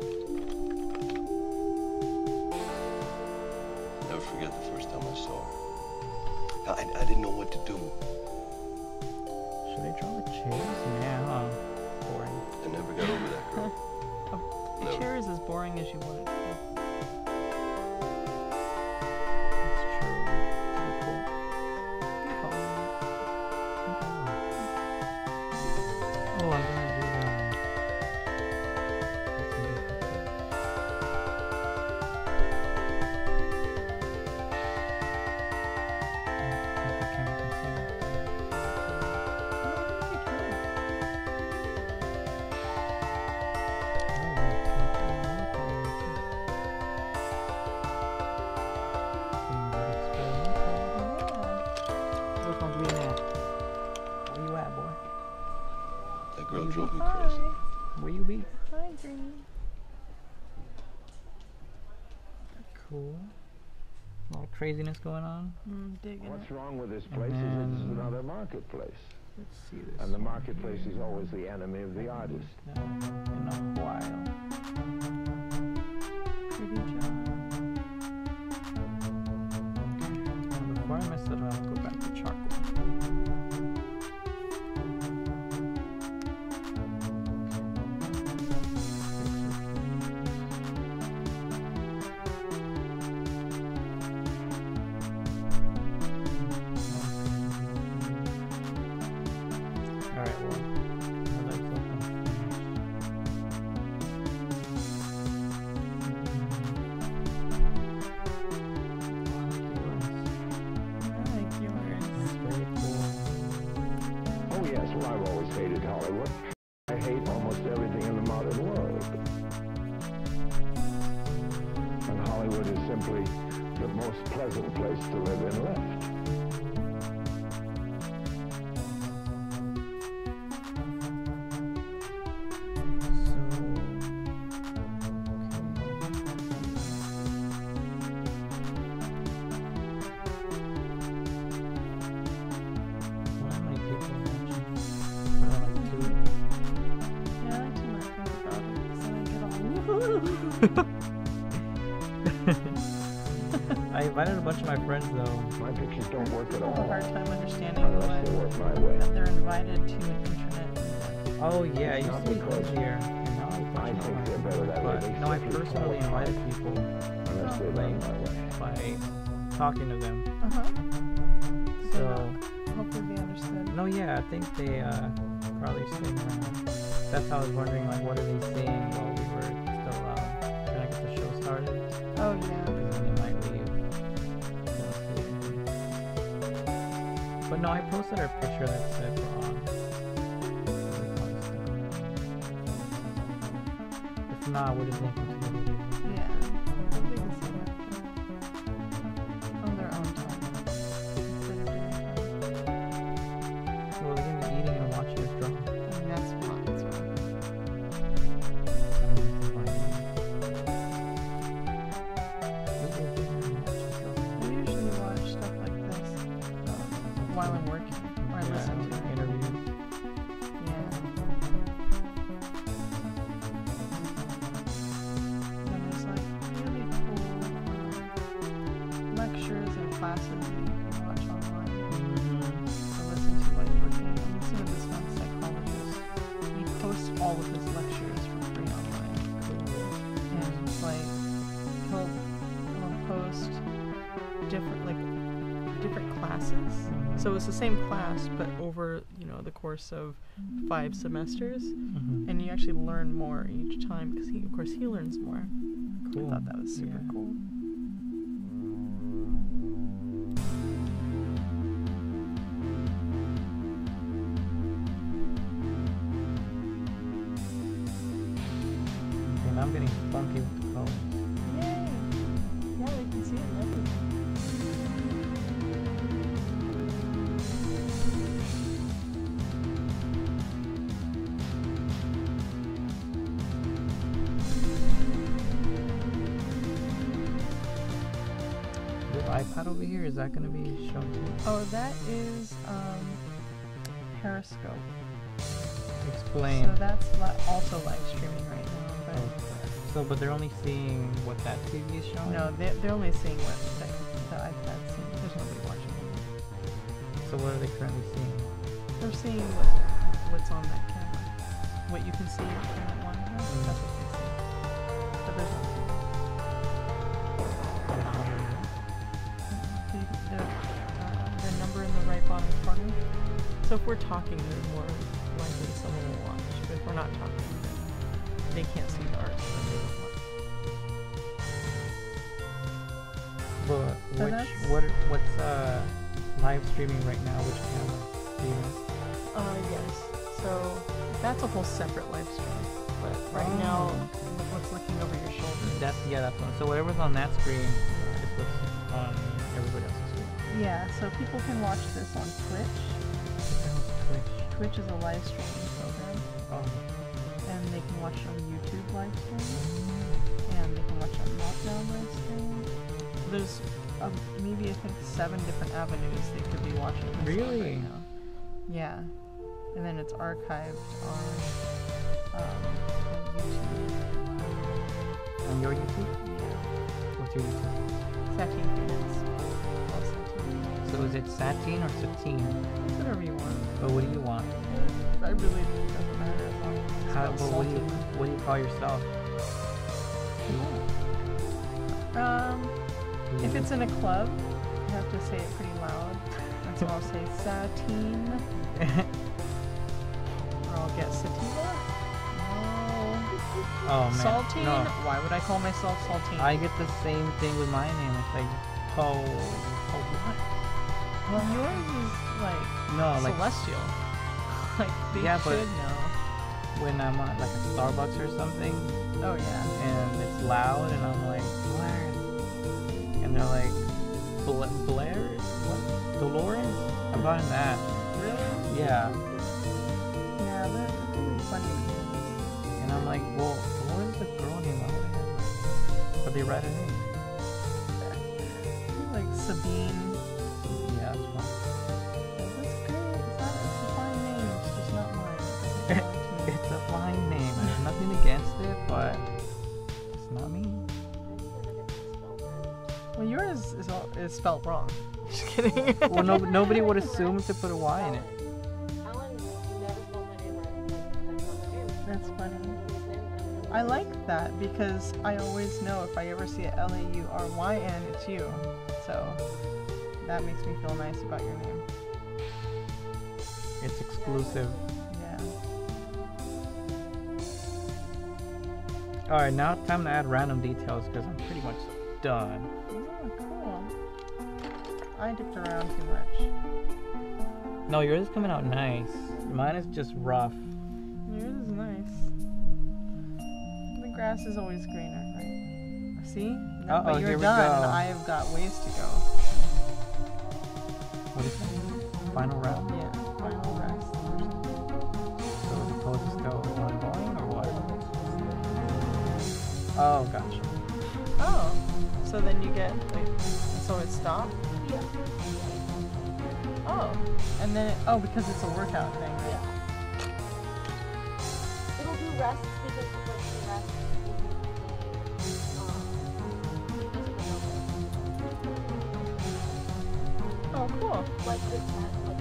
Never forget the first time I saw her. I didn't know what to do. Should I draw the chairs? Yeah, huh? Boring. I never got over that girl. The Never. chair is as boring as you want it to be. That's true. Pretty cool. Oh, I'm gonna do Which one's we at? Where you at, boy? That girl drove me crazy. Where you be? Hi, Green. Cool. A lot of craziness going on. Digging What's it. wrong with this And place is then- it's another marketplace. Let's see this. And the one marketplace here. is always the enemy of the artist. No, in a while. Pretty job. Now, before I mess it up, I'll go back to charcoal. That's why I've always hated Hollywood. I hate almost everything in the modern world. And Hollywood is simply the most pleasant place to live in left. I invited a bunch of my friends though. My pictures don't work at I have a all hard time understanding unless they work my way. that they're invited to an internet event. Oh yeah, it Not used to be because easier. And now it's I much think more. they're better that way. But They no, I simply personally fall apart invited people unless they run my way. by talking to them. So So hopefully they understood. no, yeah, I think they probably stayed around. That's how I was wondering, like, what are they seeing while we were still trying to get the show started? Oh yeah. Because then they might leave. They don't see anything. But no, I posted our picture that said we're on. If not, we'll just link them to the video. Yeah. Hopefully they see that on their own time. Instead of doing Well, they're gonna be eating and watching us draw. I mean, that's fun. That's fun. I usually watch stuff like this while I'm working, or I listen to it. interviews. Yeah. Then there's like really cool lectures and classes that you can watch online to listen to while you're working. I'm listening to this one psychologist. He posts all of his lectures for free online. And it's like he'll post different classes. So it's the same class, but over the course of 5 semesters, and you actually learn more each time because of course he learns more. Cool. I thought that was super Yeah. cool. And I'm getting funky with the colors. Yay! Yeah, they can see it and everything. iPad over here, is that going to be shown to you? Oh, that is Periscope. Explain. So that's also live streaming right now. But But they're only seeing what that TV is showing? no, they're only seeing what the iPad's seeing. There's nobody watching it. So what are they currently seeing? They're seeing what's on that camera. What you can see in that one. That's what they see. But there's no TV. The number in the right bottom corner. So if we're talking, then more likely someone will watch. But if we're not talking, then they can't see the art, so they won't watch. But So what's live streaming right now? Which camera? Do you know? Yes. So that's a whole separate live stream. But right now, what's looking over your shoulder? That's one. So whatever's on that screen is what's on everybody else's screen. Yeah, so people can watch this on Twitch. Twitch is a live streaming program. Oh. And they can watch on YouTube live stream. And they can watch on Lockdown live stream. So there's maybe I think 7 different avenues they could be watching this on Really? right now. Yeah. And then it's archived on YouTube. On your YouTube? Yeah. What's your YouTube? Satine Phoenix. All Satine. So is it Satine or Satine? Whatever you want. But what do you want? I really doesn't matter as long as it's spelled What salty. do you call yourself? If it's in a club, you have to say it pretty loud. And so I'll say Satine. Or I'll get Sativa. No. Oh man. Saltine? No. Why would I call myself Saltine? I get the same thing with my name. It's like what? Well, yours is like No, like celestial. Like, they Yeah, but- should know. When I'm at like a Starbucks or something, Oh, yeah. and it's loud, and I'm like, Blair, and they're like, Blair? What? Dolores? I've gotten that. Really? Yeah. Yeah, that's really funny. And I'm like, well, what is the girl name on it? But they write her name. Like Sabine. Yeah, that's fine. That's great. It's a fine name. It's just not mine. It doesn't belong to me. It's a fine name. There's nothing against it, but it's not me. Well, yours is spelled wrong. Just kidding. Well, nobody would assume to put a Y in it. Alan never spelled my name right. That's not my name. That's funny. His name, I like that because I always know if I ever see a Lauryn, it's you. So that makes me feel nice about your name. It's exclusive. Yeah. Alright, now time to add random details because I'm pretty much done. Oh, cool. I dipped around too much. No, yours is coming out nice. Mine is just rough. Yours is nice. The grass is always greener, right? See? No, Uh-oh, but you're here we done, go. and I have got ways to go. What is that? Final round? Yeah, final rest. So the pose is still ongoing or what? Oh, gotcha. Oh, so then you get, wait, so it stopped? Yeah. Oh, and then because it's a workout thing, right? It'll do rests because it's like the rest. Oh, cool. Like the 10, like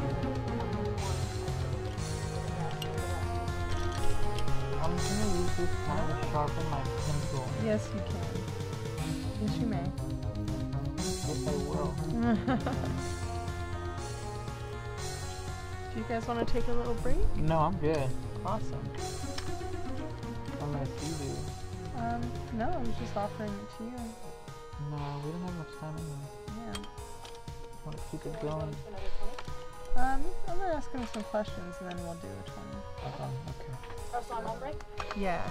I'm gonna use this pen to sharpen my pencil. Yes, you can. Yes, you may. Yes, I will. Do you guys want to take a little break? No, I'm good. Awesome. I'm gonna see you. No, I was just offering it to you. No, we don't have much time anyway. Yeah. I want to keep it going. I'm gonna ask him some questions and then we'll do a 20. Okay. Oh, so I'm on break? Yeah.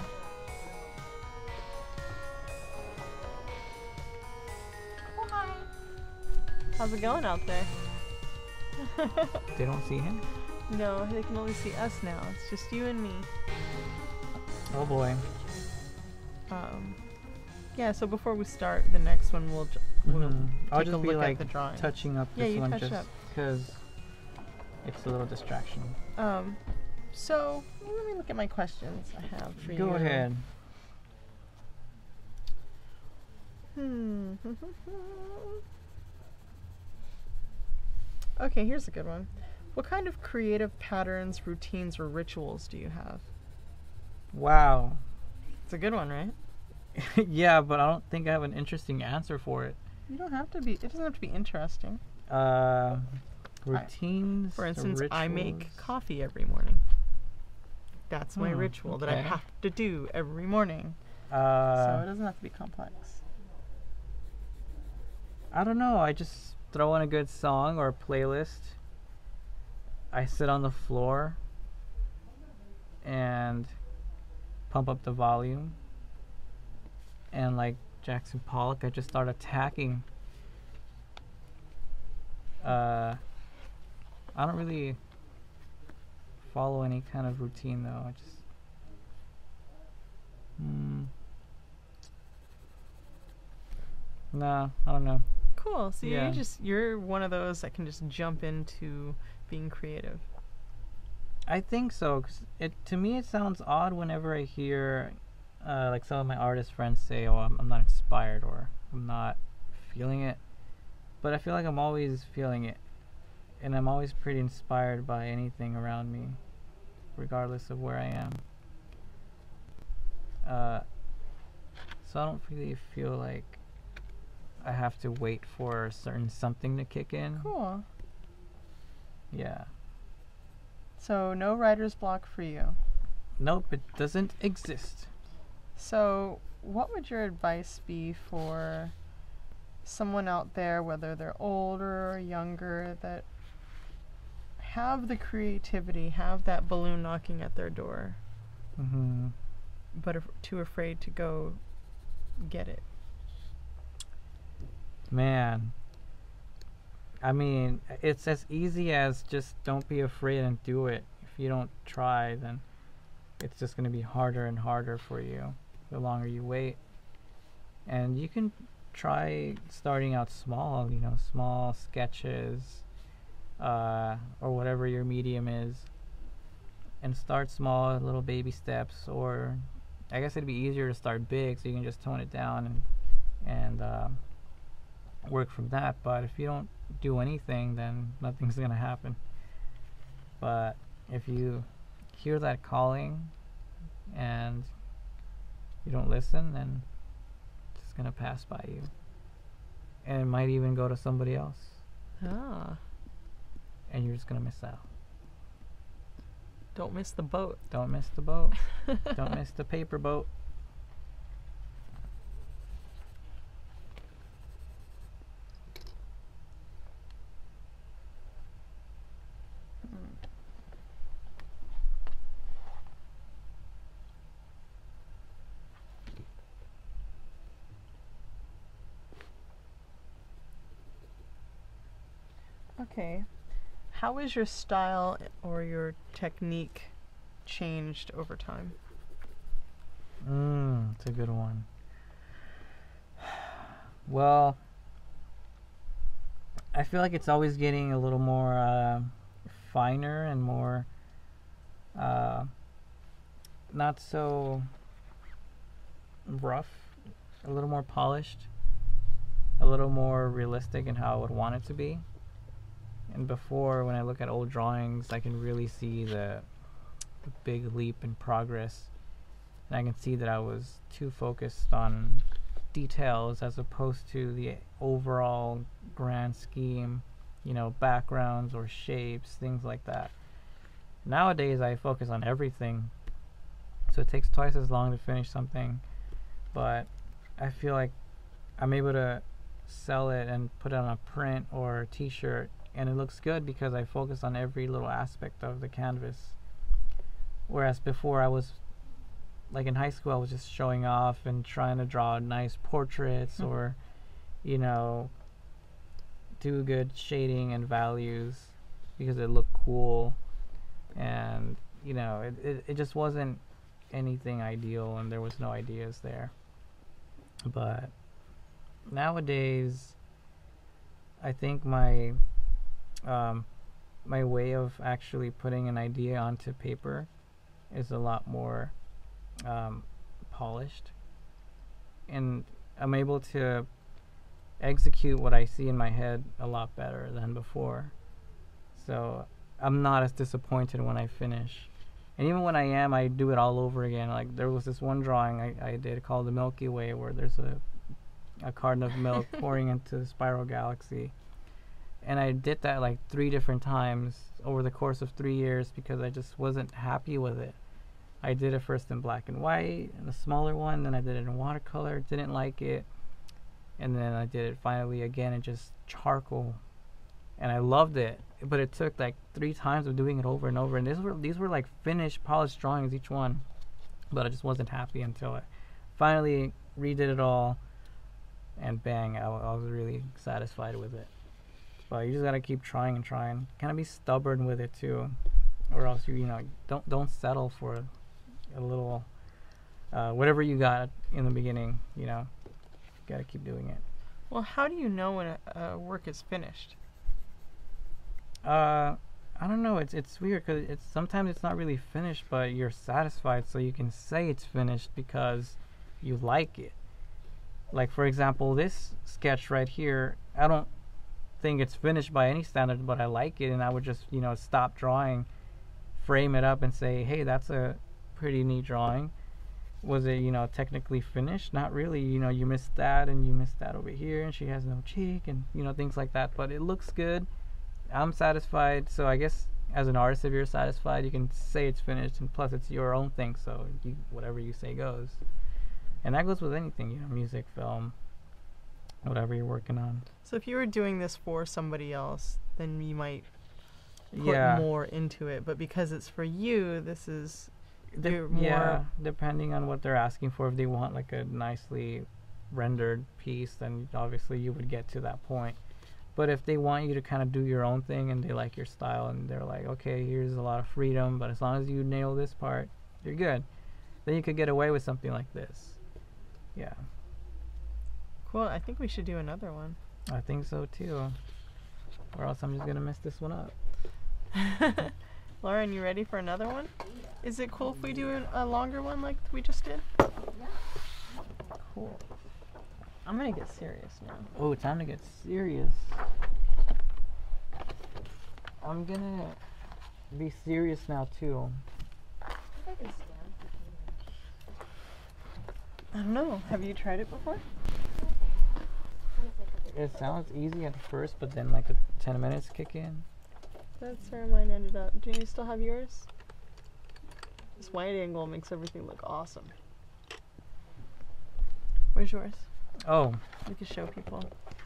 Oh, hi. How's it going out there? They don't see him? No, they can only see us now. It's just you and me. Oh boy. Yeah, so before we start the next one, we'll I'll take a just be look like at the drawings. touching up Yeah, this you one touch just up. because it's a little distraction. So let me look at my questions I have for you. Go ahead. Okay, here's a good one. What kind of creative patterns, routines, or rituals do you have? Wow. It's a good one, right? Yeah, but I don't think I have an interesting answer for it. You don't have to be. It doesn't have to be interesting. Routines. For instance, I make rituals. coffee every morning. That's my ritual that I okay. have to do every morning. So it doesn't have to be complex. I don't know. I just throw in a good song or a playlist. I sit on the floor and pump up the volume. And like Jackson Pollock, I just start attacking. I don't really follow any kind of routine though. I just nah, I don't know. Cool. So Yeah. you're one of those that can just jump into being creative. I think so, 'cause to me it sounds odd whenever I hear like some of my artist friends say, "Oh, I'm not inspired," or "I'm not feeling it," but I feel like I'm always feeling it, and I'm always pretty inspired by anything around me, regardless of where I am. So I don't really feel like I have to wait for a certain something to kick in. Cool. Yeah. So no writer's block for you. Nope, it doesn't exist. So what would your advice be for someone out there, whether they're older or younger, that have the creativity, have that balloon knocking at their door, but are too afraid to go get it? Man, I mean, it's as easy as just don't be afraid and do it. If you don't try, then it's just going to be harder and harder for you the longer you wait. And you can try starting out small, you know, small sketches, or whatever your medium is, and start small, little baby steps. Or I guess it'd be easier to start big, so you can just tone it down and work from that. But if you don't do anything, then nothing's gonna happen. But if you hear that calling and you don't listen, then it's just gonna pass by you, and it might even go to somebody else, and you're just gonna miss out. Don't miss the boat. Don't miss the boat. Don't miss the paper boat. Okay. How has your style or your technique changed over time? It's a good one. Well, I feel like it's always getting a little more finer and more not so rough, a little more polished, a little more realistic in how I would want it to be. And before, when I look at old drawings, I can really see the big leap in progress. And I can see that I was too focused on details as opposed to the overall grand scheme, you know, backgrounds or shapes, things like that. Nowadays, I focus on everything. So it takes twice as long to finish something. But I feel like I'm able to sell it and put it on a print or a t-shirt, and it looks good because I focus on every little aspect of the canvas. Whereas before, I was, like in high school, I was just showing off and trying to draw nice portraits or, you know, do good shading and values because it looked cool. And, you know, it just wasn't anything ideal, and there was no ideas there. But nowadays, I think my way of actually putting an idea onto paper is a lot more polished, and I'm able to execute what I see in my head a lot better than before. So I'm not as disappointed when I finish, and even when I am, I do it all over again. Like there was this one drawing I did called the Milky Way, where there's a carton of milk pouring into the spiral galaxy. And I did that like 3 different times over the course of 3 years because I just wasn't happy with it. I did it first in black and white, and a smaller one, then I did it in watercolor, didn't like it. And then I did it finally again in just charcoal. And I loved it, but it took like 3 times of doing it over and over. And these were like finished, polished drawings, each one. But I just wasn't happy until I finally redid it all. And bang, I was really satisfied with it. But you just gotta keep trying and trying. Kind of be stubborn with it too, or else you know don't settle for a little whatever you got in the beginning. You know, you gotta keep doing it. Well, how do you know when a work is finished? I don't know. It's weird because sometimes it's not really finished, but you're satisfied, so you can say it's finished because you like it. Like for example, this sketch right here, I don't think it's finished by any standard, but I like it, and I would just, you know, stop drawing, frame it up and say, hey, that's a pretty neat drawing. Was it, you know, technically finished? Not really. You know, you missed that, and you missed that over here, and she has no cheek, and, you know, things like that. But it looks good. I'm satisfied. So I guess as an artist, if you're satisfied, you can say it's finished, and plus it's your own thing, so whatever you say goes. And that goes with anything, you know, music, film, whatever you're working on. So if you were doing this for somebody else, then you might put Yeah. more into it, but because it's for you, this is Yeah, more. depending on what they're asking for. If they want like a nicely rendered piece, then obviously you would get to that point. But if they want you to kind of do your own thing and they like your style and they're like, okay, here's a lot of freedom, but as long as you nail this part, you're good. Then you could get away with something like this. Yeah, Cool. I think we should do another one. I think so too. Or else I'm just gonna mess this one up. Lauren, you ready for another one? Is it cool if we do a longer one like we just did? Cool. I'm gonna get serious now. Oh, time to get serious. I'm gonna be serious now too. I think I can stand. I don't know. Have you tried it before? It sounds easy at first, but then like the 10 minutes kick in. That's where mine ended up. Do you still have yours? This wide angle makes everything look awesome. Where's yours? Oh, We can show people.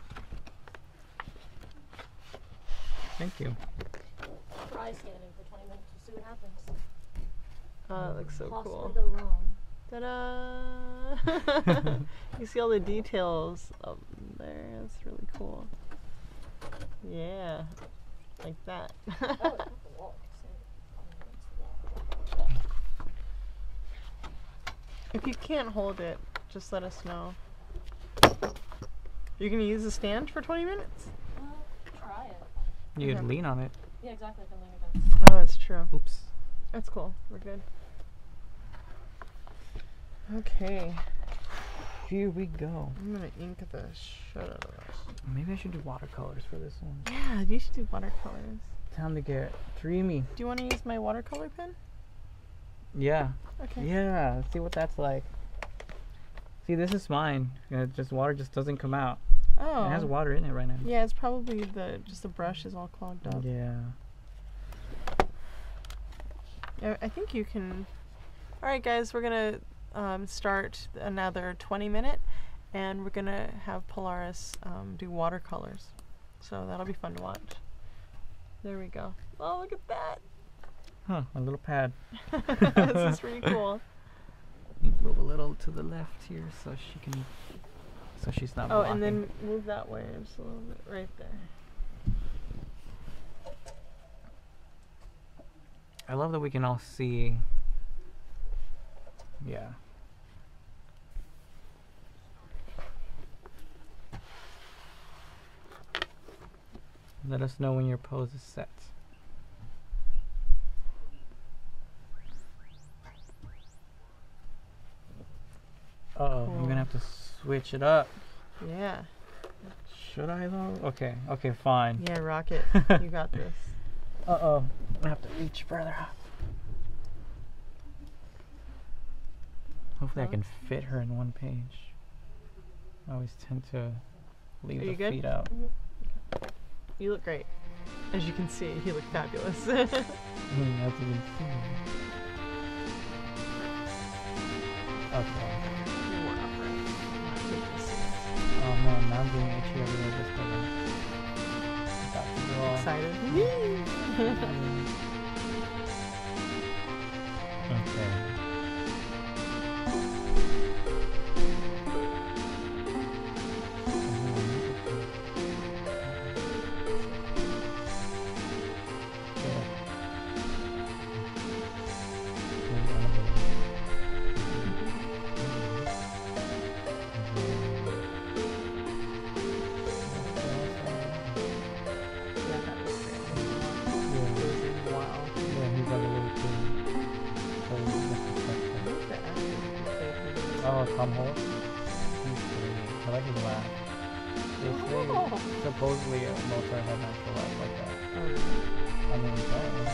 thank you. Try standing for 20 minutes to see what happens. Oh, that looks so Possibly cool. go wrong. Ta-da! You see all the details up there. That's really cool. Yeah, like that. Oh, it's not the wall. If you can't hold it, just let us know. You're gonna use the stand for 20 minutes? Try it. You could Okay. lean on it. Yeah, exactly. I can lean against. Oh, that's true. Oops. That's cool. We're good. Okay. Here we go. I'm gonna ink the shit out of this. Maybe I should do watercolors for this one. Yeah, you should do watercolors. Time to get dreamy. Do you want to use my watercolor pen? Yeah. Okay. Yeah. Let's see what that's like. See, this is mine. Just water just doesn't come out. Oh. It has water in it right now. Yeah, it's probably just the brush is all clogged up. Yeah. Yeah, I think you can. All right, guys, we're gonna start another 20-minute, and we're gonna have Polaris do watercolors. So that'll be fun to watch. There we go. Oh, look at that! Huh, a little pad. This is pretty cool. Move a little to the left here so she can, so she's not Oh, blocking. and then move that way just a little bit, right there. I love that we can all see. Yeah. Let us know when your pose is set. Uh-oh, I'm gonna have to switch it up. Yeah. Should I though? Okay, okay, fine. Yeah, rock it. You got this. Uh-oh, I have to reach further up. Hopefully I can fit her in one page. I always tend to leave Are the you good? feet out. You look great. As you can see, you look fabulous. As you can see. Okay. You're more upright. Oh man, now I'm getting itchy everywhere just because I'm about to draw. Excited. Okay. Yeah, that was great. Yeah. Wow. Yeah, he's like a little kid. So he's disrespectful. Look at that. Oh, Tom Holt? He's great. I like his laugh. They say Oh. supposedly Mozart had an actual laugh like that. Oh, really? I mean, apparently.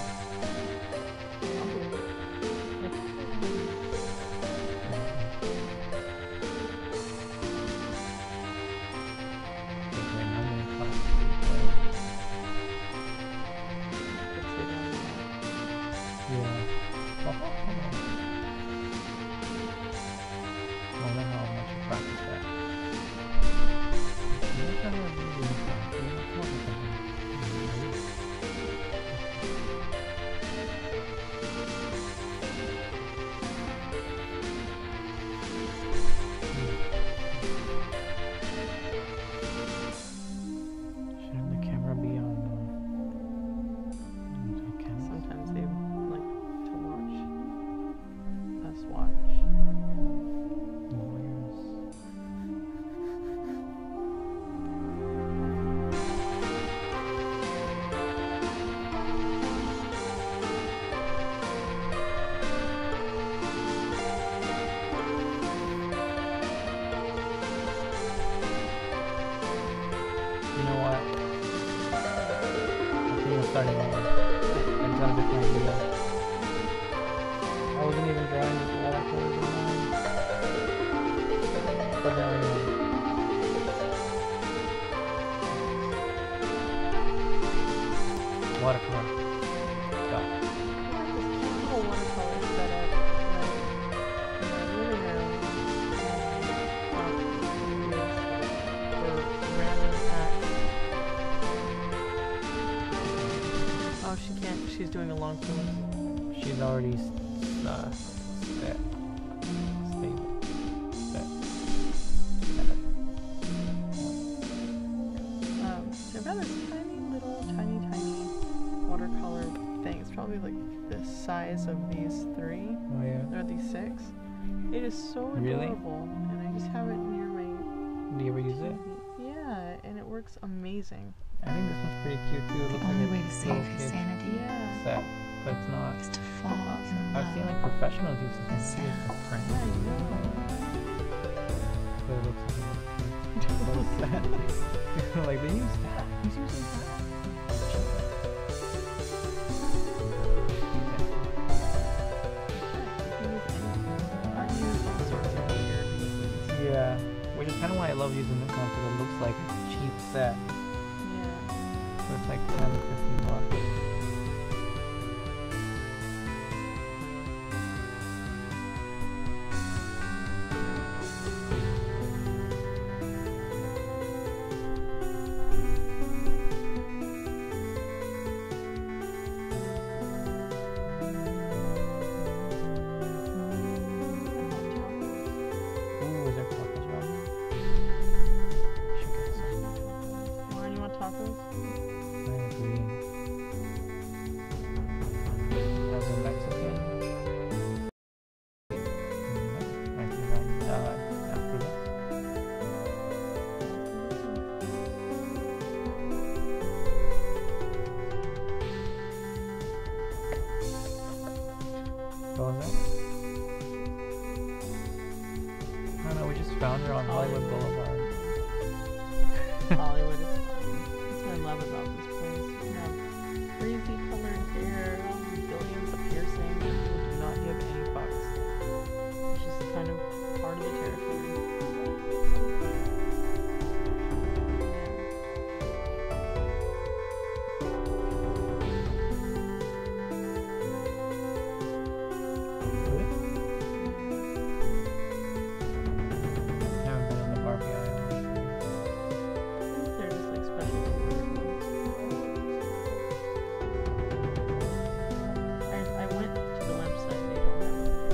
Okay, now I'm gonna talk to people. Yeah. Oh, come on. I don't know how much you practice that. You don't have to really practice. You're not talking to me. on a different idea. I wasn't even drawing with watercolors in mind. But now I know. Watercolor. Go. Little watercolors that I really for random acts. Oh, she can't. She's doing a long film. She's already set. Stable. Set. They're about this tiny little, tiny watercolor thing. It's probably like the size of these 3 Oh yeah. or these 6. It is so Really? adorable, and I just have it near my Do you ever use it? yeah, and it works amazing. I think this one's pretty cute too. It The looks only like way a to save little his kid's sanity Yeah. set, but it's not. is to fall in I've seen like love. professionals use this one too for print. Yeah, I know. But it looks like a little set. Like they use that. Who's using that? Yeah, which is kind of why I love using this one because it looks like a cheap set. So it's like 10 to 15 bucks. Ooh, is there tacos around here? Should get some. Lauren, you want tacos? I agree. As a Mexican? I think I'm after this. What was that? I don't know, we just found her on Hollywood Boulevard. Hollywood is fun. That's what I love about this place. You have crazy colored hair, billions of piercings, and people do not give any fucks. It's just kind of part of the territory. Really? Haven't been in the Barbie aisle. They're just like special colored ones. I went to the website, they don't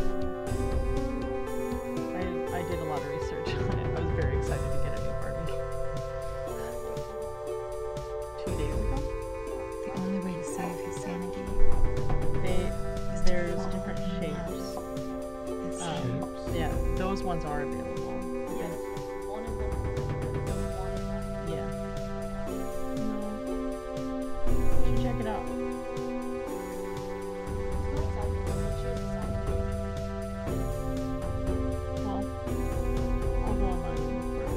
have it. I did a lot of research on it. I was very excited to get a new Barbie. 2 days ago. The only way to save his sanity There's different shapes. is to Yeah, those ones are available. One of them, Yeah. You should check it out. Well, I'll go online and look for it.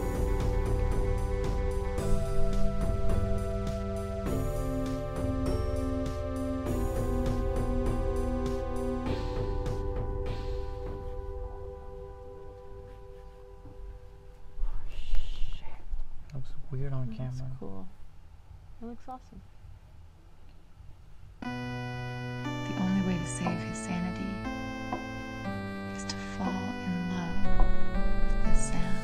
Looks weird on That's camera. cool. It looks awesome. the only way to save his sanity is to fall in love with the sound.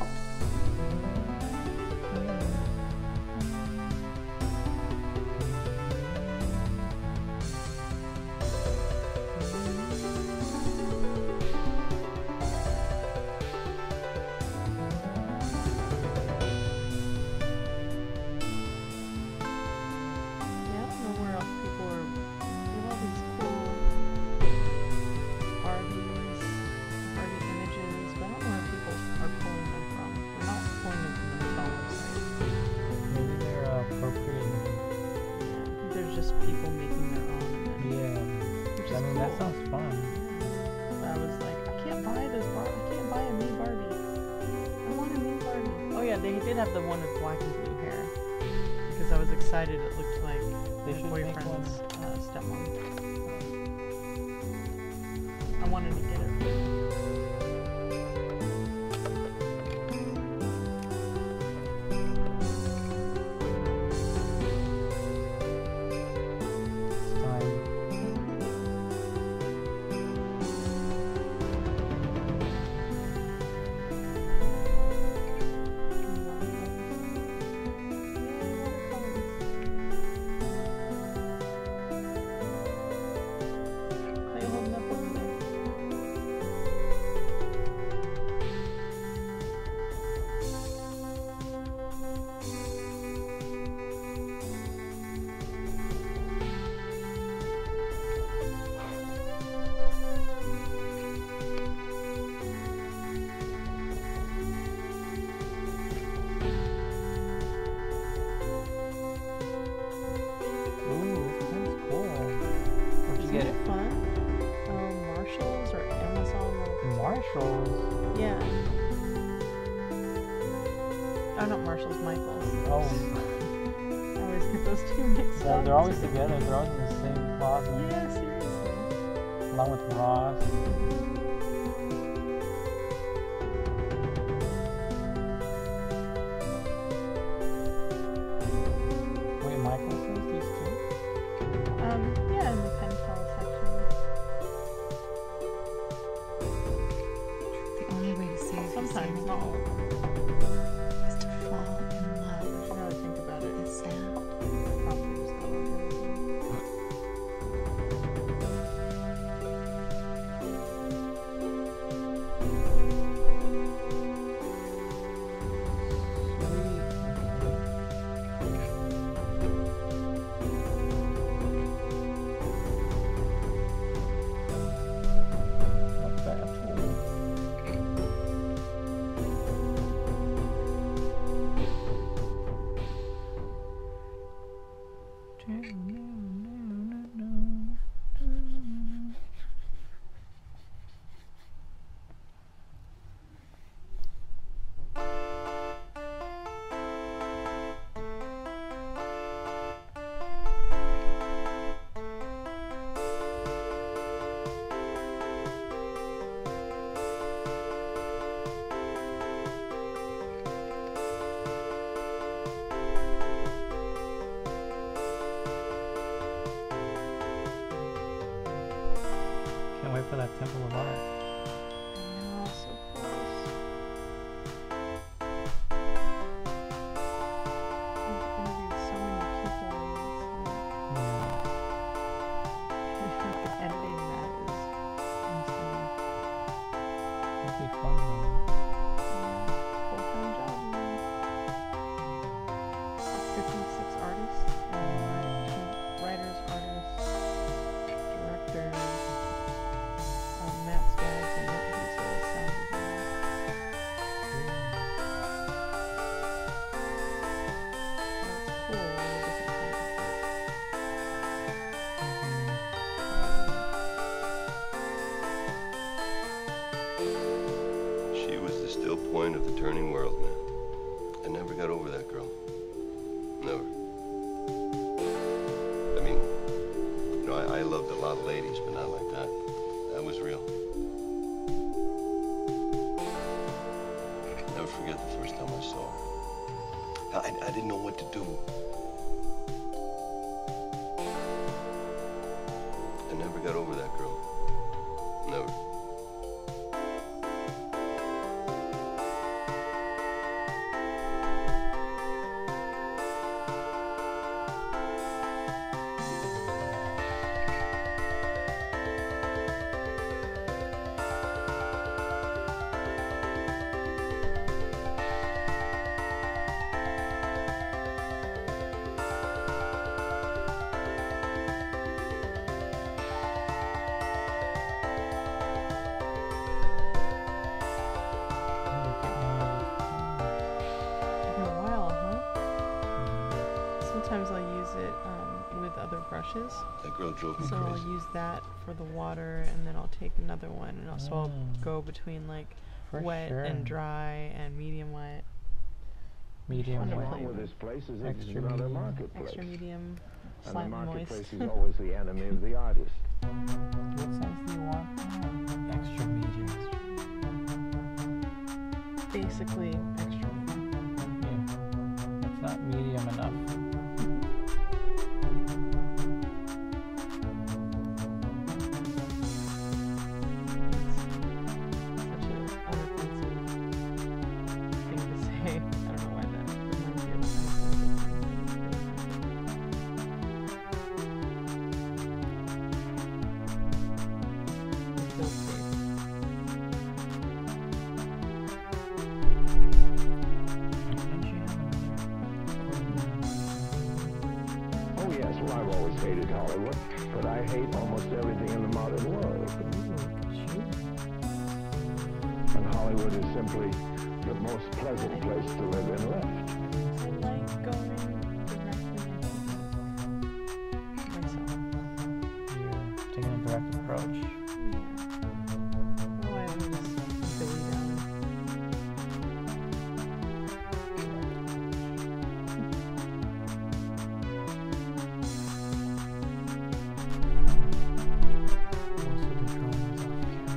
Yeah, I don't know where else people are. They have all these cool Barbies, Barbie images, but I don't know where people are pulling them from. They're not pulling them from the hotel website. Maybe they're appropriating. Yeah, I think there's just people making their own. And then, Yeah. which I is mean, cool. that sounds fun. But I was like, I can't buy this Barbie. I can't buy a me Barbie. I want a me Barbie. Oh yeah, they did have the one with black and blue hair. Because I was excited. It looked like They his should make boyfriend's stepmom. wanted to get it. It's time. How you holding up over there? Ooh, that's cool. Where'd you Isn't get it it? fun? Marshalls or Amazon? Marshall. Yeah. Oh, not Marshalls, Michaels. Oh, I always get those two mixed well, up. they're always together. They're always in the same closet. Yeah, seriously. Along with Ross. Wait, Michael says these two? Yeah, in the pen pal section. The only way to save his Sometimes, sanity not all of them. is to fall in love You gotta think about it. with sand. Probably just not everything. Not bad at all. Can't wait for that Temple of Art. I know, so close. We've interviewed so many people, and Yeah. it's like editing that is insane. It'll be fun though. Yeah, full-time job, man. 56 artists, writers, artists, directors, Matt Skaggs, and Nick Diesel, sound design. That's cool, really different kinds of art. She was the still point of the turning world, man. I never got over that girl. Never. I mean, you know, I loved a lot of ladies, but not like that. That was real. Never forget the first time I saw her. I didn't know what to do. I never got over that girl. Never. Taking a while, huh? Sometimes I'll use it with other brushes. That girl drove me So I'll crazy. use that for the water, and then I'll take another one, and also I'll go between like For wet sure. and dry and medium wet, Medium Wonderful. wet. Wrong with this place is it's Extra not a medium. marketplace. extra medium, And the slightly moist. marketplace is always the enemy of the artist. What size do you want? hate almost everything in the modern world. Shoot. And Hollywood is simply the most pleasant place to live in left. I like going directly into myself. You're taking a direct approach. Oh, I have this Billy down. Most of the drawings off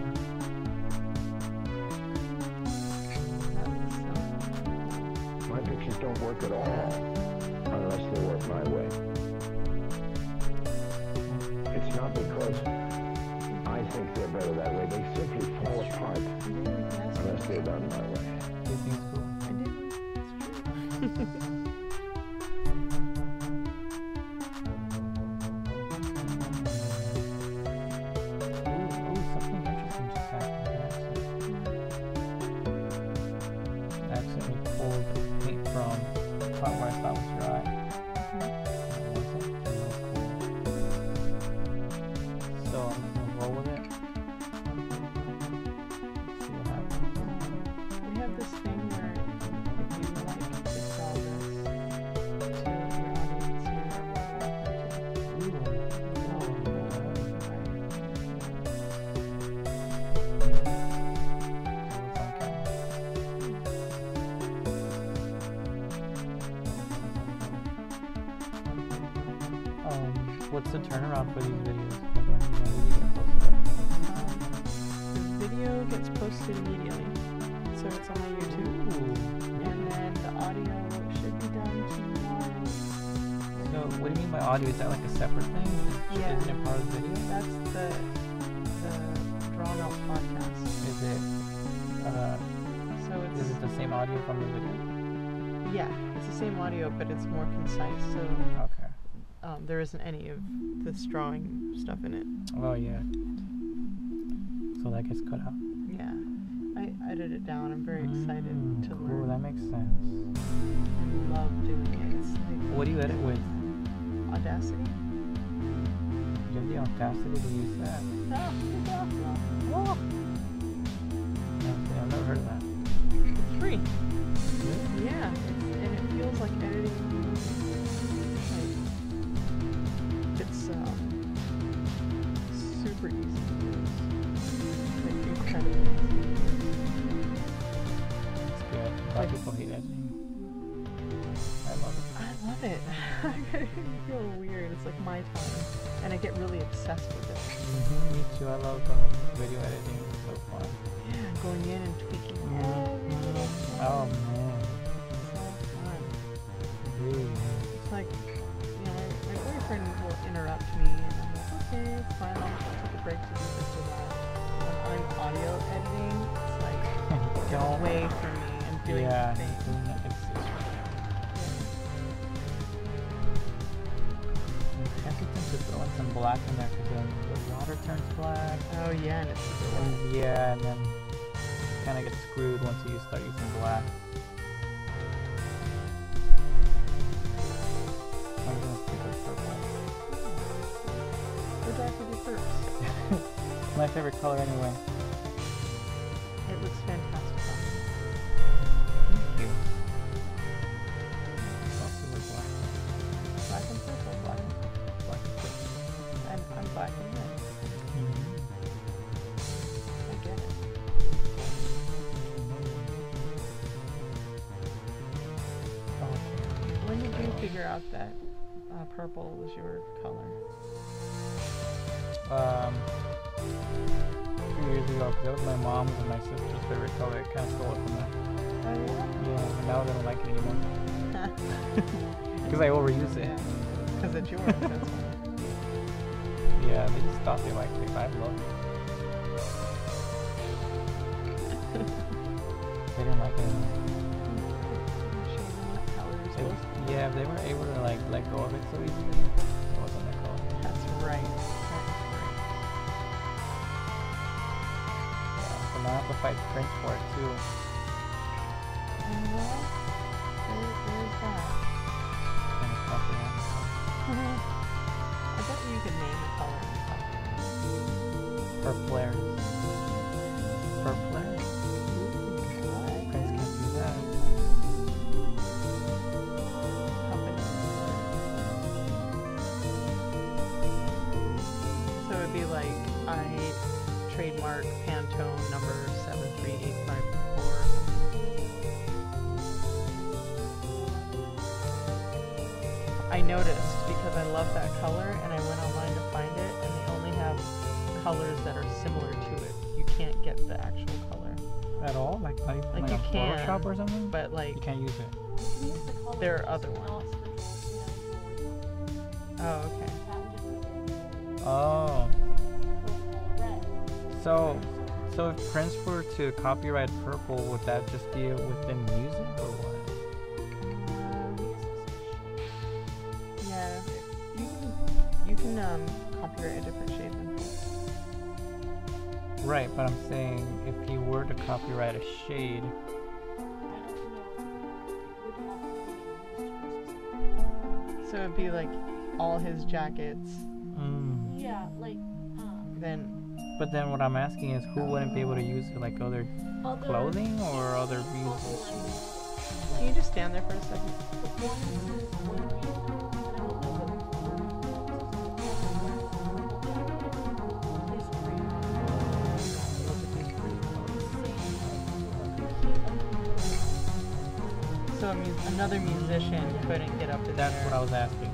camera. My pictures don't work at all unless they work my way. It's not because I think they're better that way. They simply fall apart unless they're done my way. Do you think it's cool? I did. It's true. Ooh, something interesting just happened. I accidentally pulled paint from the part where I thought was dry. It wasn't. Real cool. So I'm gonna roll with it. See what happens. We have this thing where if you like to sell this to your audience, you're more than welcome to. What's the turnaround for these videos? When do you get posted The video gets posted immediately, so it's on my YouTube, up? and then the audio should be done tomorrow. So what do you mean by audio? Is that like a separate thing? Yeah. Isn't it part of the video? That's the DrawMelt podcast. Is it So is it's it the same audio from the video? yeah, it's the same audio, but it's more concise. So Okay. there isn't any of this drawing stuff in it. Oh yeah. So that gets cut out. Yeah, I edited it down. I'm very excited to Cool, learn. that makes sense. I love doing it. It's like What do you edit with? Audacity. You have the audacity to use that? Oh, Okay, I've never heard of that. it's free. Yeah, and it feels like editing a movie. Like, it's super easy to use. Like incredibly easy. It's good. A lot of people hate editing. I love it. I love it. I feel weird. It's like my time, and I get really obsessed with it. Me too. I love video editing. It's so fun. Yeah, going in and tweaking. Oh man. So fun. Really? It's like, you know, my boyfriend will interrupt me, and I'm like, okay, it's fine, I'll take a break to do this or that. When I'm audio editing, it's like, get Don't- away from me and doing Yeah, things. I'm hesitant to throw in some black in there because then the water turns black. Oh yeah, and it's super And yeah, and then kind of get screwed once you start using black. I'm gonna stick with purple. What dark would you first? My favorite color anyway. It looks fantastic on me. Thank you. I'll see what black. Black and purple, black and Black and purple. I'm black and red. I get it. When did you figure out that purple was your color? A few years ago, because that was my mom's and my sister's favorite color. It kind of stole it from them. Oh Yeah, and now they don't like it anymore. yeah? Because I overuse it. Because it's yours, that's why. Yeah, they just thought they liked it, but I love it. They didn't like it anymore. Yeah, if they were able to like let go of it so easily, it wasn't their color. That's right. Yeah, so now I have to fight Prince for it too. And well, there's that. Kind of tough, yeah. I bet you could name a color in the For Polaris. For Polaris. Prince can't do that. So it'd be like I trademark Pantone number 73854. I noticed because I love that color and I went online to find it and they only have colors that are similar to it. You can't get the actual color. At all? Like not even Like like you on can, Photoshop or something? but like You can't use it. there are other ones. Oh, okay. Oh. So if Prince were to copyright Purple, would that just be within music or what? Yeah, you can copyright a different shade than Prince. Right, but I'm saying if he were to copyright a shade, So it'd be like all his jackets. Yeah, like, Then but then what I'm asking is who wouldn't be able to use it, like other clothing or other music? can you just stand there for a second? So another musician couldn't get up in That's there. what I was asking.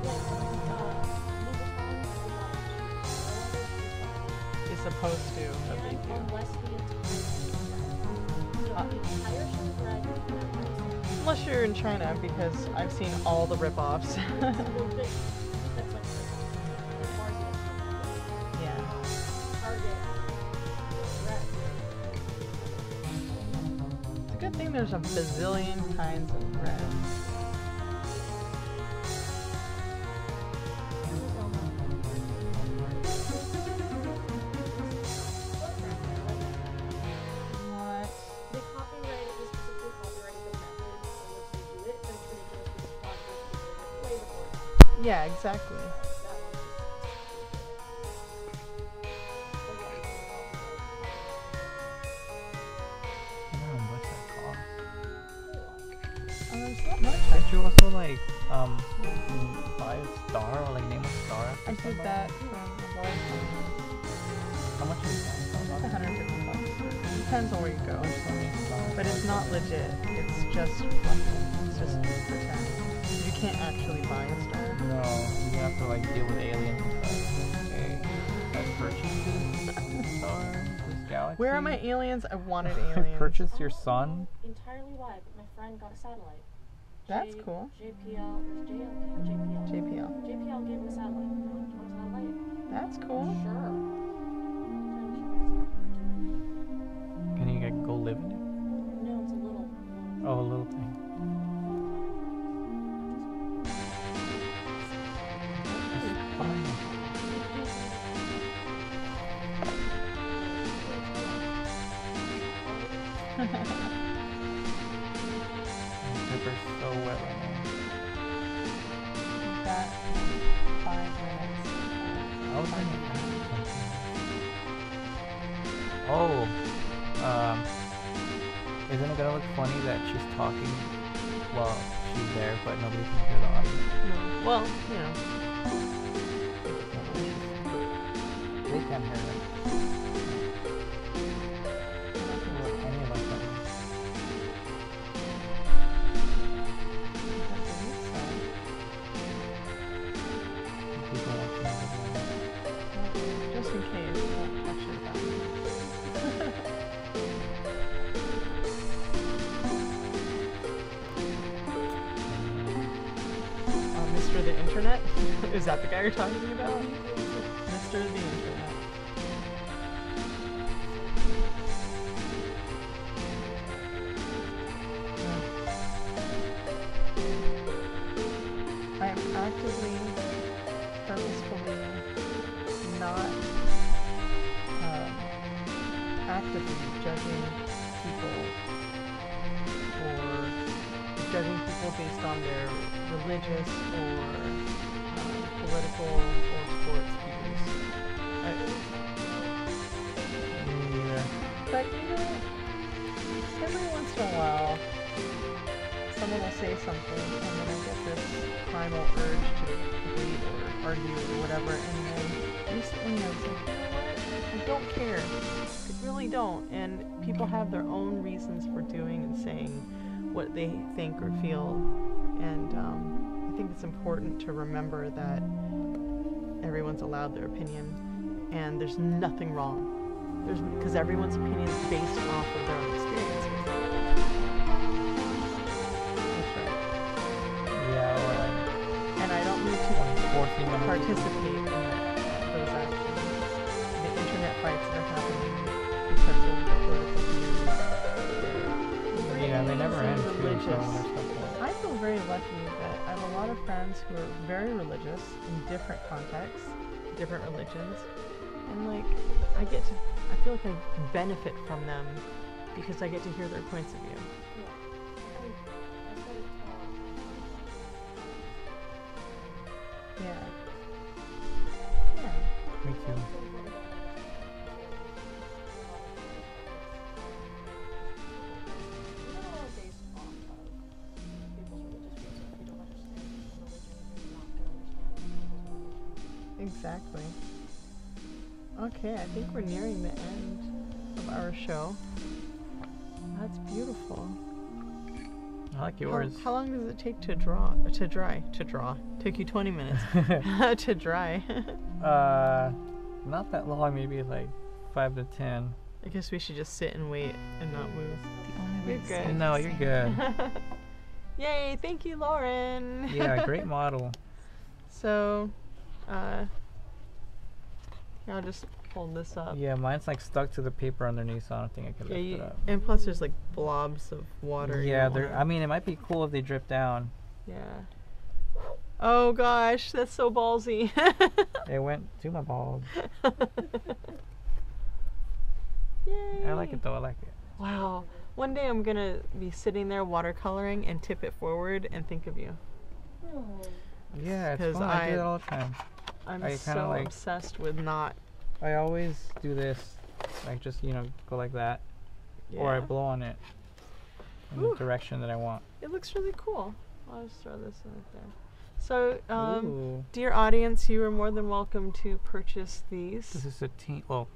It's supposed to, but they do. Unless you're in China, because I've seen all the rip-offs. Yeah. It's a good thing there's a bazillion kinds of red. What? they copyrighted, they specifically copyrighted the method in which they do it, but it's ridiculous because the play the chord. Yeah, exactly. I don't know how much that costs. It's not much. Did you also like buy a star or like name a star after I did somebody? that from a bar. How much is that? It's $150. Depends on where you go. But it's not legit. It's just fluffy. It's just pretend. You can't actually buy a star. No, you have to like deal with aliens and stuff. Okay, I purchased this star, this galaxy. Where are my aliens? I wanted I aliens. purchased your sun. Entirely why, but my friend got a satellite. That's cool. JPL, or JPL? JPL. JPL gave him a satellite. You want a satellite? That's cool. Sure. Can you like, go live in it? No, it's a little. Oh, a little thing. That's fun. The pepper's so wet right now. That 5 minutes. I was thinking oh, isn't it gonna look funny that she's talking while she's there, but nobody can hear the audio? No. Well, you know. They can't hear it. I don't think we're any of us can. People watching the video. Just in case. I'll touch it back. Mr. The Internet? Is that the guy you're talking about? Mr. The Internet. I am actively, purposefully not actively judging people or judging people based on their religious or political or sports views. in a while, someone will say something, and then I get this primal urge to debate or argue or whatever, and then recently I was like, you know what? I don't care. I really don't. And people have their own reasons for doing and saying what they think or feel, and I think it's important to remember that everyone's allowed their opinion, and there's nothing wrong. Because everyone's opinion is based off of their own experiences. That's right. Yeah, or like And I don't need to 14 minutes. participate in those actions. The internet fights that are happening because of the political views. Yeah, they never end too, so Religious. there's stuff I feel very lucky that I have a lot of friends who are very religious in different contexts, different religions, and like I feel like I benefit from them because I get to hear their points of view. Yeah. Yeah. Me too. Exactly. Okay, I think we're nearing the end of our show. That's beautiful. I like yours. How long does it take to dry? Took you 20 minutes to dry. Not that long, maybe like 5 to 10. I guess we should just sit and wait and not move. The only way You're to good. save No, you're good. Yay, thank you, Lauren. Yeah, great model. So, I'll just hold this up. Yeah, mine's like stuck to the paper underneath, so I don't think I can Yeah, lift it up. and plus there's like blobs of water. you Yeah, don't they're. wanna- I mean, it might be cool if they drip down. Yeah. Oh gosh, that's so ballsy. It went to my balls. Yay. I like it though. I like it. Wow. One day I'm gonna be sitting there watercoloring and tip it forward and think of you. Yeah, it's 'Cause fun. I do I- that all the time. I'm I kinda so like- obsessed with not. I always do this, like just go like that, or I Yeah. blow on it in Ooh. the direction that I want. It looks really cool. I'll just throw this in right there. So, Ooh, dear audience, you are more than welcome to purchase these. this is Satine. Well,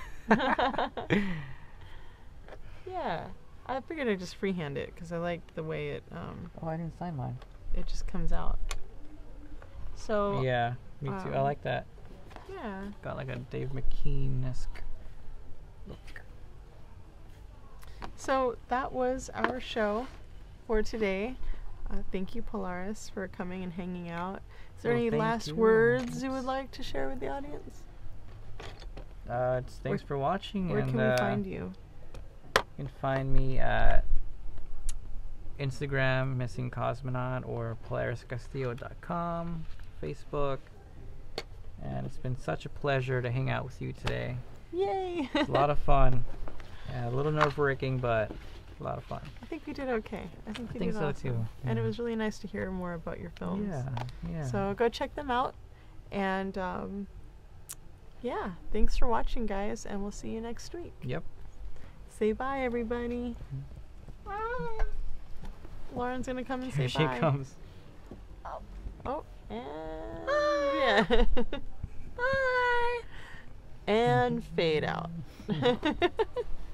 Yeah, I figured I'd just freehand it because I like the way it oh, I didn't sign mine. it just comes out. So Yeah, me too. I like that. yeah. Got like a Dave McKean-esque look. So that was our show for today. Thank you, Polaris, for coming and hanging out. Is there Well, any thank last you. words you would like to share with the audience? Thanks for watching. Where and can we find you? You can find me at Instagram, Missing Cosmonaut, or PolarisCastillo.com, Facebook. And it's been such a pleasure to hang out with you today. Yay! It's a lot of fun. A little nerve-wracking, but a lot of fun. I think we did okay. I think you think did so, awesome. too. And it Yeah. was really nice to hear more about your films. Yeah. So go check them out. And yeah, thanks for watching, guys, and we'll see you next week. Yep. Say bye, everybody. Bye. Lauren's gonna come and say Here she bye. comes. Oh, and yeah. Bye. And fade out.